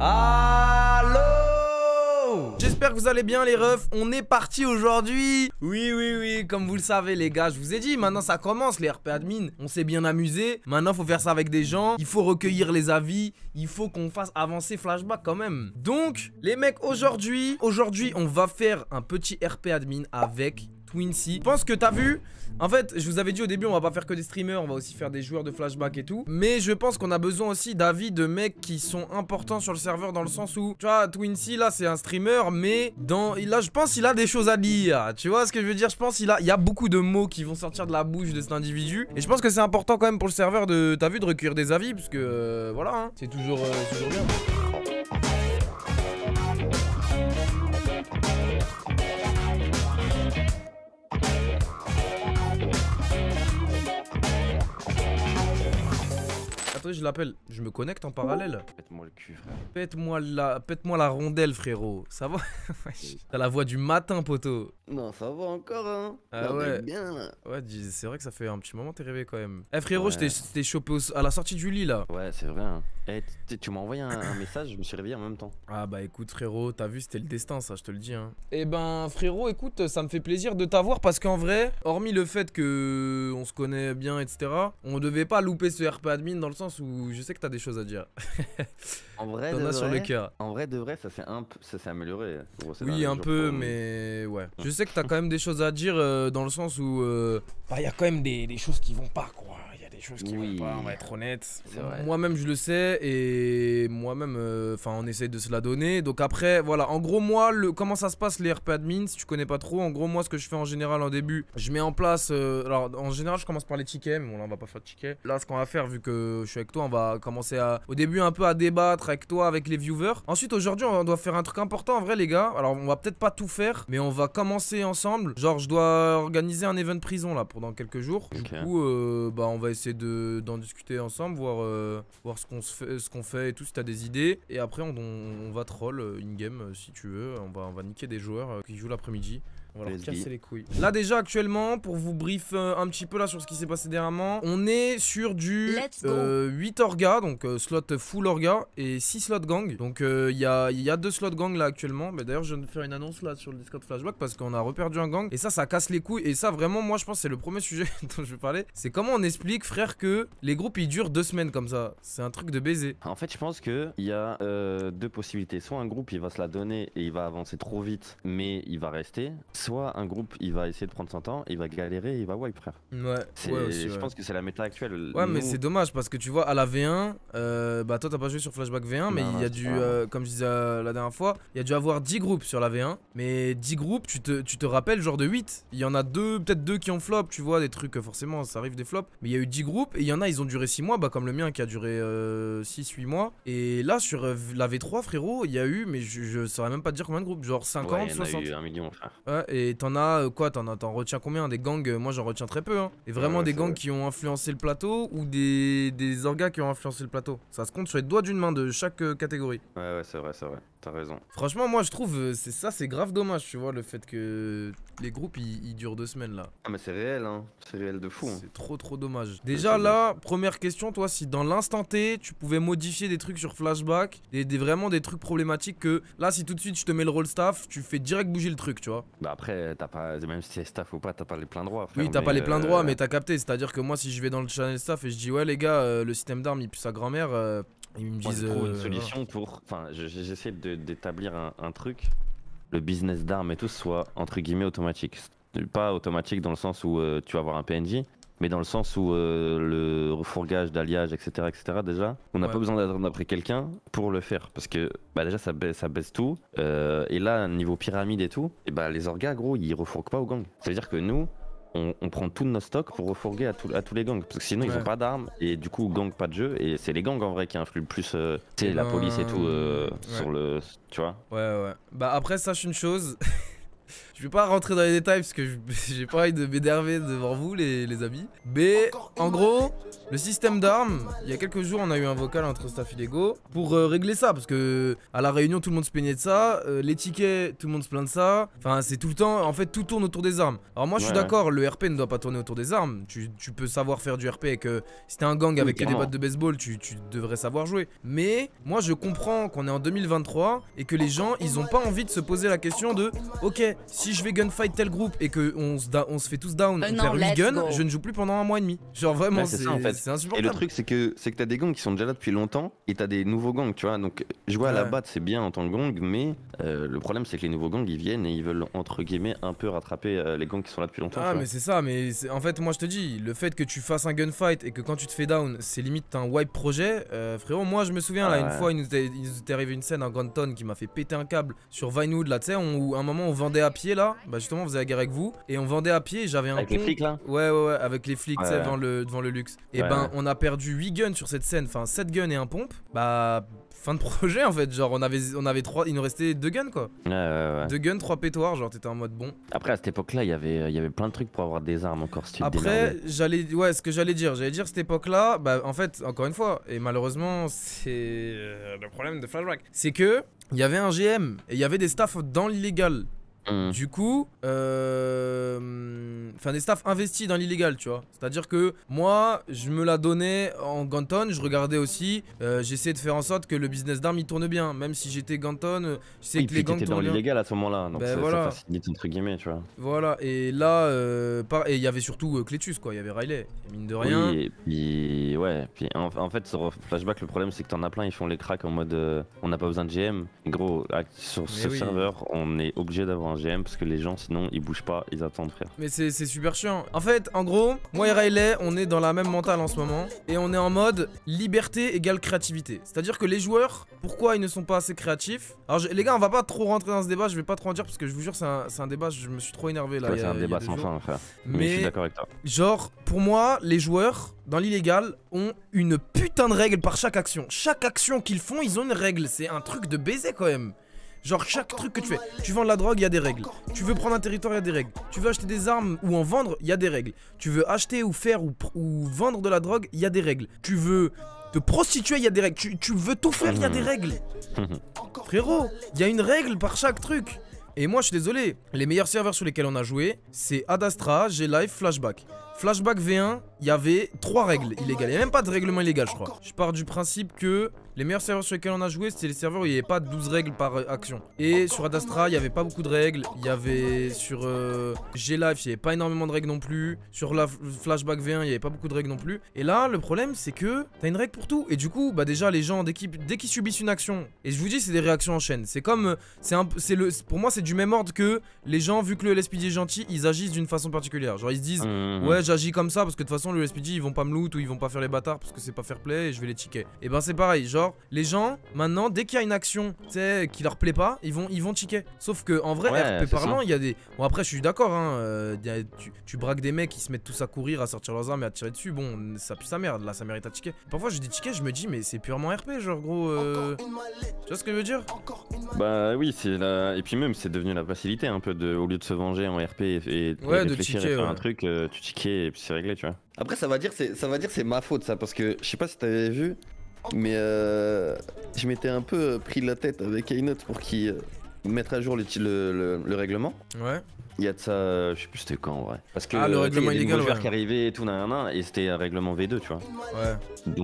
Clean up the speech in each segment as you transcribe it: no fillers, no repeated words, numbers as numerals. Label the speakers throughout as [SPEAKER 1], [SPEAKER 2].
[SPEAKER 1] Allô! J'espère que vous allez bien les refs, on est parti aujourd'hui. Oui, comme vous le savez les gars, je vous ai dit, maintenant ça commence les RP admin. On s'est bien amusé, maintenant faut faire ça avec des gens. Il faut recueillir les avis, il faut qu'on fasse avancer Flashback quand même. Donc les mecs, aujourd'hui on va faire un petit RP admin avec Twincy. Je pense que t'as vu, en fait je vous avais dit au début on va pas faire que des streamers, on va aussi faire des joueurs de Flashback et tout. Mais je pense qu'on a besoin aussi d'avis de mecs qui sont importants sur le serveur, dans le sens où, tu vois, Twincy là c'est un streamer, mais là je pense qu'il a des choses à dire. Tu vois ce que je veux dire? Je pense qu'il y a beaucoup de mots qui vont sortir de la bouche de cet individu. Et je pense que c'est important quand même pour le serveur de, t'as vu, de recueillir des avis, parce que voilà, hein, c'est toujours bien. Attends, je l'appelle, je me connecte en parallèle.
[SPEAKER 2] Pète-moi le cul, frère.
[SPEAKER 1] Pète-moi la rondelle, frérot. Ça va? T'as la voix du matin, poteau.
[SPEAKER 2] Non, ça va encore, hein.
[SPEAKER 1] Ah
[SPEAKER 2] non,
[SPEAKER 1] ouais.
[SPEAKER 2] Bien, là.
[SPEAKER 1] Ouais, c'est vrai que ça fait un petit moment t'es réveillé quand même. Eh frérot,
[SPEAKER 2] Ouais.
[SPEAKER 1] je t'ai chopé à la sortie du lit là.
[SPEAKER 2] Ouais, c'est vrai, hein. Eh, tu m'as envoyé un message, je me suis réveillé en même temps.
[SPEAKER 1] Ah bah écoute frérot, t'as vu, c'était le destin ça, je te le dis, hein. Eh ben frérot, écoute, ça me fait plaisir de t'avoir parce qu'en vrai, hormis le fait que on se connaît bien, etc., on devait pas louper ce RP admin dans le sens où je sais que t'as des choses à dire.
[SPEAKER 2] En vrai,
[SPEAKER 1] T'en
[SPEAKER 2] de
[SPEAKER 1] as sur le
[SPEAKER 2] vrai,
[SPEAKER 1] cœur.
[SPEAKER 2] en vrai, de vrai, ça s'est amélioré. Gros, ces
[SPEAKER 1] Oui,
[SPEAKER 2] derniers
[SPEAKER 1] un
[SPEAKER 2] jours,
[SPEAKER 1] peu,
[SPEAKER 2] quoi.
[SPEAKER 1] mais ouais. Je sais que t'as quand même des choses à dire dans le sens où bah y a quand même des choses qui vont pas, quoi. Il y a des choses qui vont pas, on va être honnête.
[SPEAKER 2] C'est vrai.
[SPEAKER 1] Moi-même je le sais et moi-même, enfin on essaye de se la donner. Donc après, voilà, en gros moi, comment ça se passe les RP admin, si tu connais pas trop, en gros moi ce que je fais en général en début, je mets en place, alors en général je commence par les tickets, mais bon là on va pas faire de tickets. Là ce qu'on va faire, vu que je suis avec toi, on va commencer au début un peu à débattre avec toi, avec les viewers. Ensuite aujourd'hui on doit faire un truc important en vrai les gars. Alors on va peut-être pas tout faire, mais on va commencer ensemble. Genre je dois organiser un event prison là pendant quelques jours. Du coup bah on va essayer d'en discuter ensemble, voir ce qu'on fait et tout, si t'as des idées. Et après on va troll in-game si tu veux. On va niquer des joueurs qui jouent l'après-midi. On va leur casser les couilles. Là déjà actuellement, pour vous brief un petit peu là sur ce qui s'est passé dernièrement, on est sur du 8 orgas, donc slot full orga et 6 slots gang. Donc il y a 2 slots gang là actuellement. Mais d'ailleurs je viens de faire une annonce là sur le Discord Flashback parce qu'on a reperdu un gang. Et ça casse les couilles. Et ça vraiment moi je pense que c'est le premier sujet dont je vais parler. C'est comment on explique frère que les groupes ils durent 2 semaines comme ça. C'est un truc de baiser.
[SPEAKER 2] En fait je pense que il y a deux possibilités. Soit un groupe il va se la donner et il va avancer trop vite mais il va rester. Soit un groupe il va essayer de prendre son temps, il va galérer et il va wipe, frère.
[SPEAKER 1] Ouais, aussi,
[SPEAKER 2] je pense que c'est la méta actuelle.
[SPEAKER 1] Ouais, mais c'est dommage parce que tu vois, à la V1, bah toi t'as pas joué sur Flashback V1, mais il y a dû, comme je disais la dernière fois, il y a dû avoir 10 groupes sur la V1. Mais 10 groupes, tu te rappelles, genre de 8. Il y en a peut-être 2 qui ont flop, tu vois, des trucs, forcément ça arrive des flops. Mais il y a eu 10 groupes et il y en a, ils ont duré 6 mois, bah comme le mien qui a duré 6-8 mois. Et là, sur la V3, frérot, il y a eu, mais je saurais même pas te dire combien de groupes, genre 50,
[SPEAKER 2] ouais,
[SPEAKER 1] 60.
[SPEAKER 2] Il y a eu 1 million, frère.
[SPEAKER 1] Ouais, et t'en as quoi? T'en retiens combien? Des gangs? Moi j'en retiens très peu, hein. Et vraiment des gangs qui ont influencé le plateau ou des orgas qui ont influencé le plateau. Ça se compte sur les doigts d'une main de chaque catégorie.
[SPEAKER 2] Ouais, c'est vrai. T'as raison.
[SPEAKER 1] Franchement, moi je trouve c'est grave dommage, tu vois, le fait que les groupes ils durent 2 semaines là.
[SPEAKER 2] Ah, mais c'est réel, hein. C'est réel de fou. Hein.
[SPEAKER 1] C'est trop dommage. Déjà là, première question, toi, si dans l'instant T, tu pouvais modifier des trucs sur Flashback, vraiment des trucs problématiques que là, si tout de suite je te mets le rôle staff, tu fais direct bouger le truc, tu vois.
[SPEAKER 2] Bah après, t'as pas, même si c'est staff ou pas, t'as pas les pleins droits. Frère,
[SPEAKER 1] oui, t'as pas les pleins droits, mais t'as capté. C'est-à-dire que moi, si je vais dans le channel staff et je dis, ouais, les gars, le système d'armes il pue sa grand-mère, ils me disent.
[SPEAKER 2] Moi, une solution pour. Enfin, j'essaie d'établir un truc, le business d'armes et tout soit entre guillemets automatique. Pas automatique dans le sens où tu vas avoir un PNJ, mais dans le sens où le refourgage, d'alliage, etc., déjà, on n'a pas besoin d'attendre après quelqu'un pour le faire. Parce que bah déjà, ça baisse tout. Et là, niveau pyramide et tout, et bah, les orgas, gros, ils refourguent pas au gang. Ça veut dire que nous, on prend tous nos stocks pour refourguer à tous les gangs. Parce que sinon, ils ont pas d'armes. Et du coup, gang, pas de jeu. Et c'est les gangs en vrai qui influent le plus, tu sais, la police et tout, sur le. Tu vois.
[SPEAKER 1] Ouais. Bah après, sache une chose. Je vais pas rentrer dans les détails parce que j'ai pas envie de m'énerver devant vous les amis. Mais en gros, le système d'armes, il y a quelques jours on a eu un vocal entre staff illégaux pour régler ça. Parce que à la réunion tout le monde se plaignait de ça, les tickets tout le monde se plaint de ça. Enfin c'est tout le temps, en fait tout tourne autour des armes. Alors moi je suis d'accord, le RP ne doit pas tourner autour des armes. Tu peux savoir faire du RP et que si t'es un gang avec des battes de baseball, tu devrais savoir jouer. Mais moi je comprends qu'on est en 2023 et que les gens ils ont pas envie de se poser la question de ok, si je vais gunfight tel groupe et que on se fait tous down, on perd 8 guns, je ne joue plus pendant un mois et demi. Genre vraiment c'est en fait. Insupportable.
[SPEAKER 2] Et le truc c'est que t'as des gangs qui sont déjà là depuis longtemps et t'as des nouveaux gangs, tu vois. Donc jouer à la batte c'est bien en tant que gang, mais le problème c'est que les nouveaux gangs ils viennent et ils veulent entre guillemets un peu rattraper les gangs qui sont là depuis longtemps.
[SPEAKER 1] Ah mais c'est ça, mais en fait moi je te dis, le fait que tu fasses un gunfight et que quand tu te fais down c'est limite un wipe projet, frérot moi je me souviens là une fois il nous était arrivé une scène à Granton qui m'a fait péter un câble sur Vinewood là, tu sais, où à un moment on vendait à pied là, bah justement on faisait la guerre avec vous et on vendait à pied et j'avais un
[SPEAKER 2] avec les flics là.
[SPEAKER 1] Ouais avec les flics, tu sais, devant le luxe. Et ben on a perdu 8 guns sur cette scène, enfin 7 guns et un pompe, bah fin de projet en fait, genre on avait 3, il nous restait 2 guns quoi. 2 guns, 3 pétoirs, genre t'étais en mode bon.
[SPEAKER 2] Après à cette époque là il y avait plein de trucs pour avoir des armes encore style.
[SPEAKER 1] Après ce que j'allais dire cette époque là, bah en fait encore une fois, et malheureusement c'est le problème de Flashback, c'est que il y avait un GM et il y avait des staffs dans l'illégal. Du coup, des staffs investis dans l'illégal, tu vois. C'est-à-dire que moi, je me la donnais en Ganton, je regardais aussi, j'essayais de faire en sorte que le business d'armes il tourne bien, même si j'étais Ganton, je sais que les gangs
[SPEAKER 2] tournent dans l'illégal à ce moment-là, donc ça facilite entre guillemets, tu vois.
[SPEAKER 1] Voilà, et là, et il y avait surtout Cletus, quoi, il y avait Riley, mine de rien.
[SPEAKER 2] Oui, et puis en fait sur Flashback, le problème c'est que t'en as plein, ils font les cracks en mode on n'a pas besoin de GM. Et gros, sur ce serveur, on est obligé d'avoir un GM parce que les gens sinon ils bougent pas, ils attendent frère.
[SPEAKER 1] Mais c'est super chiant. En fait, en gros, moi et Riley, on est dans la même mentale en ce moment et on est en mode liberté égale créativité. C'est-à-dire que les joueurs, pourquoi ils ne sont pas assez créatifs? Alors les gars, on va pas trop rentrer dans ce débat, je vais pas trop en dire parce que je vous jure c'est un débat, je me suis trop énervé là.
[SPEAKER 2] C'est un débat sans fin frère. Mais je suis d'accord avec toi.
[SPEAKER 1] Genre, pour moi, les joueurs dans l'illégal ont une putain de règle par chaque action. Chaque action qu'ils font, ils ont une règle. C'est un truc de baiser quand même. Genre chaque truc que tu fais, tu vends de la drogue, il y a des règles. Tu veux prendre un territoire, il y a des règles. Tu veux acheter des armes ou en vendre, il y a des règles. Tu veux acheter ou faire ou vendre de la drogue, il y a des règles. Tu veux te prostituer, il y a des règles. Tu veux tout faire, il y a des règles. Frérot, il y a une règle par chaque truc. Et moi je suis désolé, les meilleurs serveurs sur lesquels on a joué, c'est Adastra, G-Live, Flashback. Flashback V1, il y avait 3 règles illégales. Il n'y a même pas de règlement illégal, je crois. Je pars du principe que les meilleurs serveurs sur lesquels on a joué, c'était les serveurs où il n'y avait pas 12 règles par action. Et sur Adastra, il n'y avait pas beaucoup de règles. Il y avait sur G-Live, il n'y avait pas énormément de règles non plus. Sur la Flashback V1, il n'y avait pas beaucoup de règles non plus. Et là, le problème, c'est que t'as une règle pour tout. Et du coup, bah déjà, les gens, dès qu'ils subissent une action, et je vous dis, c'est des réactions en chaîne. C'est comme, pour moi, c'est du même ordre que les gens, vu que le LSPD est gentil, ils agissent d'une façon particulière. Genre, ils se disent, ouais, j'agis comme ça parce que de toute façon, le LSPD, ils vont pas me loot ou ils vont pas faire les bâtards parce que c'est pas fair play et je vais les ticker. Et ben, c'est pareil. Genre, les gens, maintenant, dès qu'il y a une action, tu sais, qui leur plaît pas, ils vont ticker. Sauf que en vrai, RP parlant, il y a des. Bon, après, je suis d'accord, hein. Tu braques des mecs qui se mettent tous à courir, à sortir leurs armes et à tirer dessus. Bon, ça pue sa merde, là, ça mérite à ticker. Parfois, je dis ticker, je me dis, mais c'est purement RP, genre, gros. Tu vois ce que je veux dire?
[SPEAKER 2] Bah oui, c'est la. Et puis même, c'est devenu la facilité un peu de. Au lieu de se venger en RP et réfléchir et faire un truc, tu tickais et puis c'est réglé, tu vois. Après, ça va dire c'est ma faute, ça, parce que je sais pas si t'avais vu. Mais je m'étais un peu pris la tête avec Keynote pour qu'il mette à jour le règlement.
[SPEAKER 1] Ouais.
[SPEAKER 2] Il y a de ça, je sais plus c'était quand en vrai. Parce que
[SPEAKER 1] le règlement
[SPEAKER 2] il y a des
[SPEAKER 1] illégal
[SPEAKER 2] joueurs qui arrivaient et tout, et c'était un règlement V2, tu vois.
[SPEAKER 1] Ouais.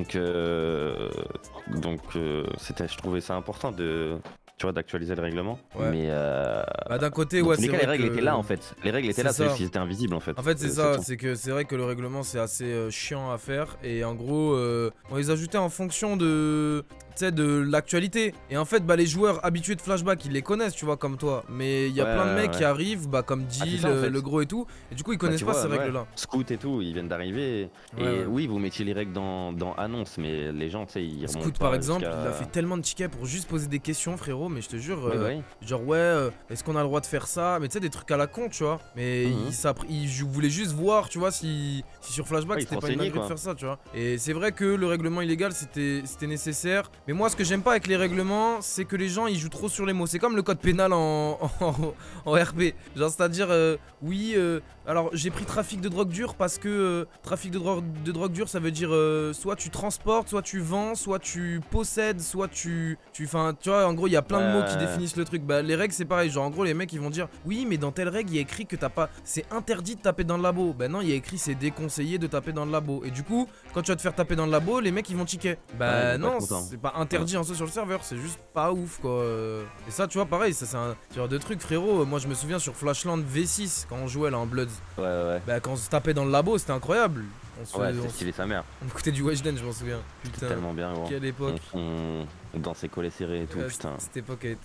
[SPEAKER 2] Donc je trouvais ça important tu vois, d'actualiser le règlement.
[SPEAKER 1] Ouais.
[SPEAKER 2] Mais
[SPEAKER 1] bah d'un côté, ouais, c'est vrai.
[SPEAKER 2] Les règles étaient là en fait. Les règles étaient là, c'est qu'ils étaient invisibles en fait.
[SPEAKER 1] En fait, c'est ça, c'est que c'est vrai que le règlement c'est assez chiant à faire. Et en gros, on les ajoutait en fonction de l'actualité. Et en fait, bah les joueurs habitués de Flashback, ils les connaissent, tu vois, comme toi. Mais il y a plein de mecs qui arrivent, bah comme Jill, le gros et tout. Et du coup, ils connaissent pas ces règles-là.
[SPEAKER 2] Scout et tout, ils viennent d'arriver. Et oui, vous mettiez les règles dans annonce, mais les gens, tu sais, ils remontent.
[SPEAKER 1] Scout par exemple, il a fait tellement de tickets pour juste poser des questions, frérot. Mais je te jure, genre est-ce qu'on a le droit de faire ça? Mais tu sais, des trucs à la con, tu vois. Mais il voulait juste voir, tu vois, si sur Flashback c'était pas une dinguerie de faire ça, tu vois. Et c'est vrai que le règlement illégal c'était nécessaire. Mais moi, ce que j'aime pas avec les règlements, c'est que les gens ils jouent trop sur les mots. C'est comme le code pénal en RP. Genre, c'est-à-dire, oui, alors j'ai pris trafic de drogue dure parce que trafic de drogue dure, ça veut dire soit tu transportes, soit tu vends, soit tu possèdes, soit enfin, tu vois, en gros, il y a plein de mots qui définissent le truc. Bah, les règles, c'est pareil. Genre, en gros, les mecs ils vont dire, oui, mais dans telle règle, il y a écrit que t'as pas. C'est interdit de taper dans le labo. Bah, non, il y a écrit c'est déconseillé de taper dans le labo. Et du coup, quand tu vas te faire taper dans le labo, les mecs ils vont ticker. Bah, non, c'est pas interdit en soi sur le serveur, c'est juste pas ouf quoi. Et ça, tu vois, pareil, ça c'est un genre de truc, frérot. Moi, je me souviens sur Flashland V6 quand on jouait là en Bloods.
[SPEAKER 2] Ouais.
[SPEAKER 1] Bah, quand on se tapait dans le labo, c'était incroyable.
[SPEAKER 2] Ouais, c'était stylé sa mère.
[SPEAKER 1] On écoutait du Weshden, je m'en souviens.
[SPEAKER 2] Putain, tellement bien, gros.
[SPEAKER 1] Quelle époque.
[SPEAKER 2] On dansait collé serré et tout, putain.
[SPEAKER 1] Cette époque a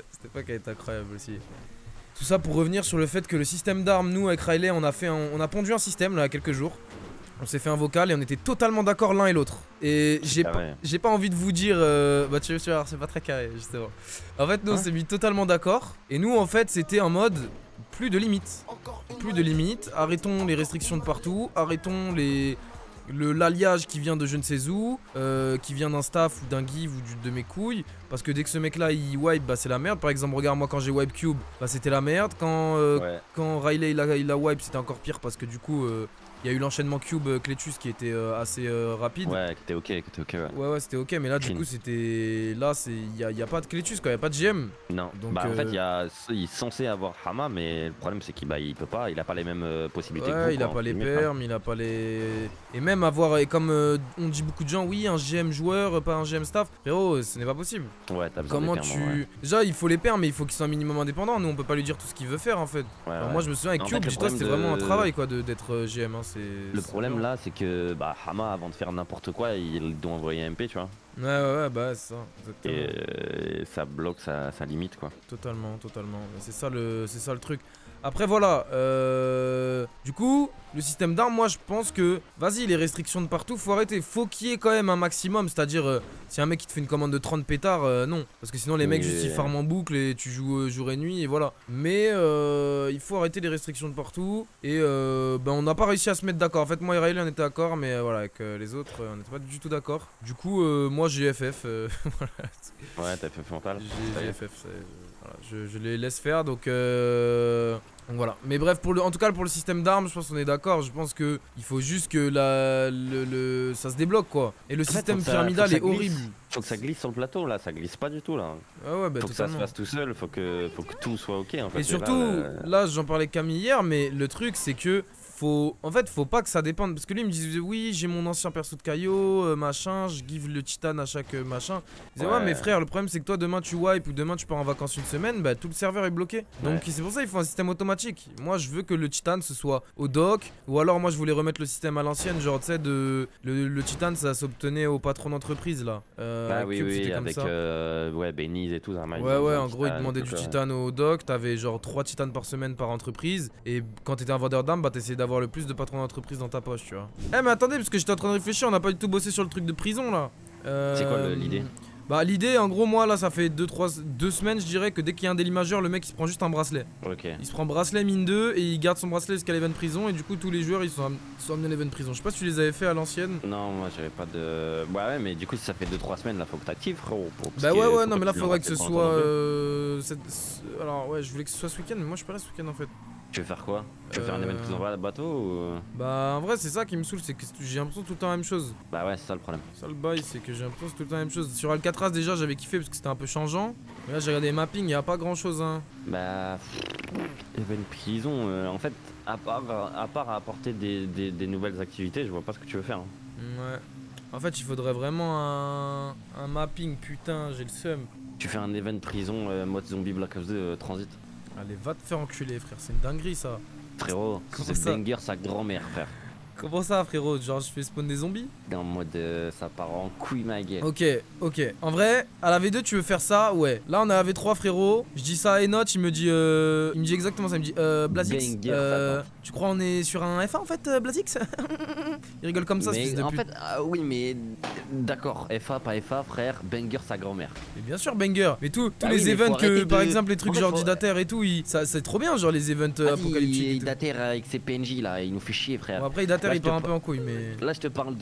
[SPEAKER 1] été incroyable aussi. Tout ça pour revenir sur le fait que le système d'armes, nous avec Riley, on a pondu un système là il y a quelques jours. On s'est fait un vocal et on était totalement d'accord l'un et l'autre. Et j'ai pas envie de vous dire, bah tu vas voir, c'est pas très carré justement. En fait, nous on s'est mis totalement d'accord. Et nous en fait, c'était en mode plus de limites. Plus de limites. Arrêtons les restrictions de partout. Arrêtons l'alliage qui vient de je ne sais où, qui vient d'un staff ou d'un give ou de mes couilles. Parce que dès que ce mec là il wipe, bah c'est la merde. Par exemple, regarde moi quand j'ai wipe Cube, bah c'était la merde. Quand Riley il a wipe, c'était encore pire parce que du coup il y a eu l'enchaînement Cube Cletus qui était assez rapide.
[SPEAKER 2] Ouais, qui était ok,
[SPEAKER 1] ouais. Ouais, c'était ok, mais là du coup c'était. Là il y a pas de Cletus quoi, il y a pas de GM.
[SPEAKER 2] Non, donc, bah en fait il est censé avoir Hama, mais le problème c'est qu'il peut pas, il a pas les mêmes possibilités que vous.
[SPEAKER 1] Il a pas les perms, il a pas les. Et même avoir, et comme on dit beaucoup de gens, oui, un GM joueur, pas un GM staff, frérot, ce n'est pas possible.
[SPEAKER 2] Ouais, t'as besoin
[SPEAKER 1] Comment
[SPEAKER 2] des perms, ouais.
[SPEAKER 1] Déjà, il faut les perms, mais il faut qu'ils soient un minimum indépendants. Nous, on peut pas lui dire tout ce qu'il veut faire en fait. Alors, moi, je me souviens avec Cube, dis-toi, c'était vraiment un travail quoi d'être GM. Hein,
[SPEAKER 2] le problème là, c'est que bah, Hama, avant de faire n'importe quoi, il doit envoyer MP, tu vois.
[SPEAKER 1] Ouais, bah c'est ça.
[SPEAKER 2] Exactement. Et ça bloque sa limite quoi.
[SPEAKER 1] Totalement. C'est ça le truc. Après voilà, du coup, le système d'armes, moi je pense que, vas-y, les restrictions de partout, faut arrêter. Faut qu'il y ait quand même un maximum, c'est-à-dire, si un mec qui te fait une commande de 30 pétards, non. Parce que sinon les mecs juste ils farment en boucle et tu joues jour et nuit et voilà. Mais il faut arrêter les restrictions de partout. Et ben on n'a pas réussi à se mettre d'accord. En fait, moi et Riley on était d'accord, mais voilà, avec les autres, on n'était pas du tout d'accord. Du coup, moi j'ai FF. Voilà.
[SPEAKER 2] Ouais, t'as FF mental.
[SPEAKER 1] J'ai FF, voilà, je les laisse faire donc voilà. Mais bref, en tout cas pour le système d'armes, je pense qu'on est d'accord. Je pense que il faut juste que ça se débloque quoi. Et le système pyramidal est horrible.
[SPEAKER 2] Faut que ça glisse sur le plateau là, ça glisse pas du tout là.
[SPEAKER 1] Ouais, bah,
[SPEAKER 2] faut que ça se fasse tout seul, faut que tout soit ok en fait.
[SPEAKER 1] Et surtout, là j'en parlais avec Camille hier, mais le truc c'est que en fait, faut pas que ça dépende. Parce que lui, il me disait, oui, j'ai mon ancien perso de Caillot, machin, je give le titan à chaque machin. Il disait, ouais, mais frère, le problème, c'est que toi, demain, tu wipe ou demain, tu pars en vacances une semaine, bah tout le serveur est bloqué. Donc, c'est pour ça qu'il faut un système automatique. Moi, je veux que le titan, ce soit au doc. Ou alors, moi, je voulais remettre le système à l'ancienne. Genre, tu sais, le titan, ça s'obtenait au patron d'entreprise, là.
[SPEAKER 2] Bah oui, avec Beniz et tout.
[SPEAKER 1] Ouais, en gros, il demandait du titan au doc. T'avais genre 3 titans par semaine par entreprise. Et quand t'étais un vendeur d'armes, bah t'essayais d'avoir le plus de patrons d'entreprise dans ta poche, tu vois. Eh mais attendez, parce que j'étais en train de réfléchir, on n'a pas du tout bossé sur le truc de prison là.
[SPEAKER 2] C'est quoi l'idée?
[SPEAKER 1] Bah l'idée en gros moi là ça fait 2 semaines je dirais que dès qu'il y a un délit majeur le mec il se prend juste un bracelet.
[SPEAKER 2] Ok.
[SPEAKER 1] Il se prend bracelet mine 2 et il garde son bracelet jusqu'à l'event prison et du coup tous les joueurs ils sont amenés à l'event prison. Je sais pas si tu les avais fait à l'ancienne.
[SPEAKER 2] Non moi j'avais pas de... Ouais mais du coup si ça fait 2-3 semaines là faut que t'actives frérot.
[SPEAKER 1] Bah ouais non mais là faudrait que ce soit... Alors ouais je voulais que ce soit ce week-end mais moi je suis pas là ce week-end en fait.
[SPEAKER 2] Tu veux faire quoi? Tu veux faire un event plus en vrai à bateau ou...
[SPEAKER 1] Bah en vrai c'est ça qui me saoule, c'est que j'ai l'impression tout le temps la même chose.
[SPEAKER 2] Bah ouais c'est ça le problème.
[SPEAKER 1] Ça le bail c'est que j'ai l'impression c'est tout le temps la même chose. Sur Alcatraz déjà j'avais kiffé parce que c'était un peu changeant. Mais là j'ai regardé les mappings, y a pas grand chose hein.
[SPEAKER 2] Bah... Event prison, en fait à part apporter des nouvelles activités, je vois pas ce que tu veux faire. Hein.
[SPEAKER 1] Ouais. En fait il faudrait vraiment un mapping, putain j'ai le seum.
[SPEAKER 2] Tu fais un event prison mode zombie Black Ops 2 transit.
[SPEAKER 1] Allez, va te faire enculer, frère, c'est une dinguerie ça.
[SPEAKER 2] Frérot, c'est banger sa grand-mère, frère.
[SPEAKER 1] Comment ça, frérot? Genre, je fais spawn des zombies?
[SPEAKER 2] En mode ça part en couille, ma gueule.
[SPEAKER 1] Ok. En vrai, à la V2, tu veux faire ça? Ouais. Là, on est à la V3, frérot. Je dis ça à Enoch, il me dit exactement ça. Il me dit, Blazix, tu crois on est sur un F1 en fait, Blazix? Il rigole comme ça, ce fils
[SPEAKER 2] Mais
[SPEAKER 1] de
[SPEAKER 2] en
[SPEAKER 1] pute.
[SPEAKER 2] fait, oui, mais d'accord, FA, pas FA, frère, banger sa grand-mère.
[SPEAKER 1] Mais bien sûr, banger. Mais tous
[SPEAKER 2] Ah
[SPEAKER 1] les
[SPEAKER 2] oui, mais
[SPEAKER 1] events
[SPEAKER 2] faut
[SPEAKER 1] que,
[SPEAKER 2] arrêter
[SPEAKER 1] par
[SPEAKER 2] de-
[SPEAKER 1] exemple, les trucs
[SPEAKER 2] En fait,
[SPEAKER 1] genre
[SPEAKER 2] faut-
[SPEAKER 1] Didater et tout, ça c'est trop bien, genre les events apocalyptiques. et tout.
[SPEAKER 2] Dater avec ses PNJ là, il nous fait chier, frère.
[SPEAKER 1] Bon, après, Didater
[SPEAKER 2] Là,
[SPEAKER 1] il
[SPEAKER 2] je te
[SPEAKER 1] part un
[SPEAKER 2] par-
[SPEAKER 1] peu en couille, mais.
[SPEAKER 2] Là je te parle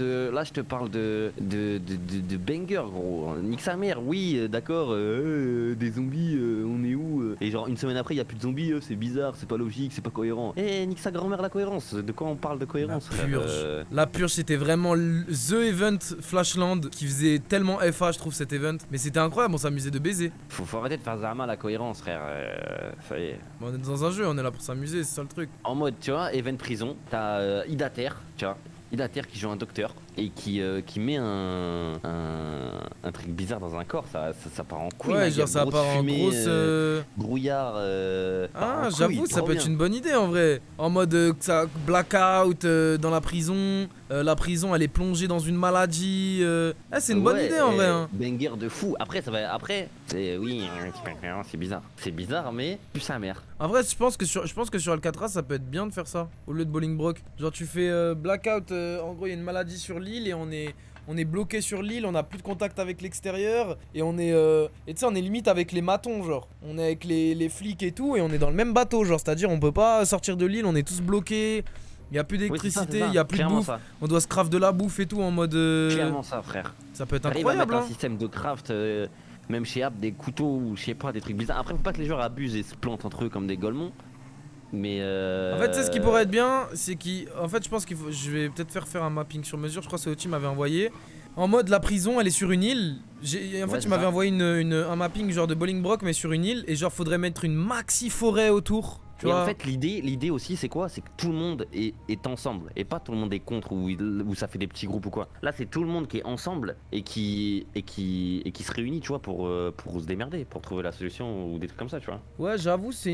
[SPEAKER 2] de banger gros. Nique sa mère, oui d'accord, des zombies, on est où Et genre une semaine après il y a plus de zombies, c'est bizarre, c'est pas logique, c'est pas cohérent. Nique sa grand-mère la cohérence, de quoi on parle de cohérence frère
[SPEAKER 1] La purge, c'était vraiment the event Flashland qui faisait tellement FA, je trouve, cet event. Mais c'était incroyable, on s'amusait de baiser.
[SPEAKER 2] faut arrêter de faire Zama la cohérence frère, ça y est.
[SPEAKER 1] Bon, on est dans un jeu, on est là pour s'amuser, c'est ça le truc.
[SPEAKER 2] En mode, tu vois, event prison, t'as Idater, tu vois, Idater qui joue un docteur et qui met un truc bizarre dans un corps, ça part en couille.
[SPEAKER 1] Ouais,
[SPEAKER 2] mec,
[SPEAKER 1] genre ça
[SPEAKER 2] grosse
[SPEAKER 1] part en
[SPEAKER 2] fumée,
[SPEAKER 1] grosse.
[SPEAKER 2] brouillard. part
[SPEAKER 1] Ah,
[SPEAKER 2] en couille,
[SPEAKER 1] j'avoue, ça
[SPEAKER 2] trop
[SPEAKER 1] peut être
[SPEAKER 2] bien.
[SPEAKER 1] une bonne idée en vrai. En mode ça blackout dans la prison. La prison, elle est plongée dans une maladie. C'est une bonne
[SPEAKER 2] Ouais,
[SPEAKER 1] idée en vrai. Hein.
[SPEAKER 2] Banger de fou. Après, c'est oui, c'est bizarre. C'est bizarre, mais plus sa mère.
[SPEAKER 1] En vrai, je pense que sur Alcatraz, ça peut être bien de faire ça au lieu de Bolingbroke. Genre, tu fais blackout. En gros, il y a une maladie sur l'île et on est bloqué sur l'île, on a plus de contact avec l'extérieur et on est et tu sais on est limite avec les matons genre. On est avec les flics et tout et on est dans le même bateau genre, c'est-à-dire on peut pas sortir de l'île, on est tous bloqués. Il y a plus d'électricité, il y a plus de
[SPEAKER 2] Clairement
[SPEAKER 1] bouffe.
[SPEAKER 2] ça.
[SPEAKER 1] On doit se craft de la bouffe et tout en mode
[SPEAKER 2] Clairement ça, frère.
[SPEAKER 1] ça peut être
[SPEAKER 2] T'arrives à
[SPEAKER 1] incroyable
[SPEAKER 2] mettre
[SPEAKER 1] hein.
[SPEAKER 2] un système de craft, même chez App, des couteaux ou je sais pas, des trucs bizarres. Après, faut pas que les joueurs abusent et se plantent entre eux comme des golemons. Mais
[SPEAKER 1] En fait, tu sais ce qui pourrait être bien, c'est qu'en fait, je pense qu'il faut je vais peut-être faire un mapping sur mesure, je crois que c'est Oti m'avait envoyé. En mode la prison, elle est sur une île. En fait,
[SPEAKER 2] Ouais,
[SPEAKER 1] tu
[SPEAKER 2] c'est
[SPEAKER 1] m'avais
[SPEAKER 2] ça.
[SPEAKER 1] envoyé un mapping genre de Bolingbroke mais sur une île et genre faudrait mettre une maxi forêt autour. Tu
[SPEAKER 2] Et
[SPEAKER 1] vois.
[SPEAKER 2] en fait, l'idée aussi, c'est quoi? C'est que tout le monde est ensemble et pas tout le monde est contre ou ça fait des petits groupes ou quoi. Là, c'est tout le monde qui est ensemble et qui se réunit, tu vois, pour se démerder, pour trouver la solution ou des trucs comme ça, tu vois.
[SPEAKER 1] Ouais, j'avoue, c'est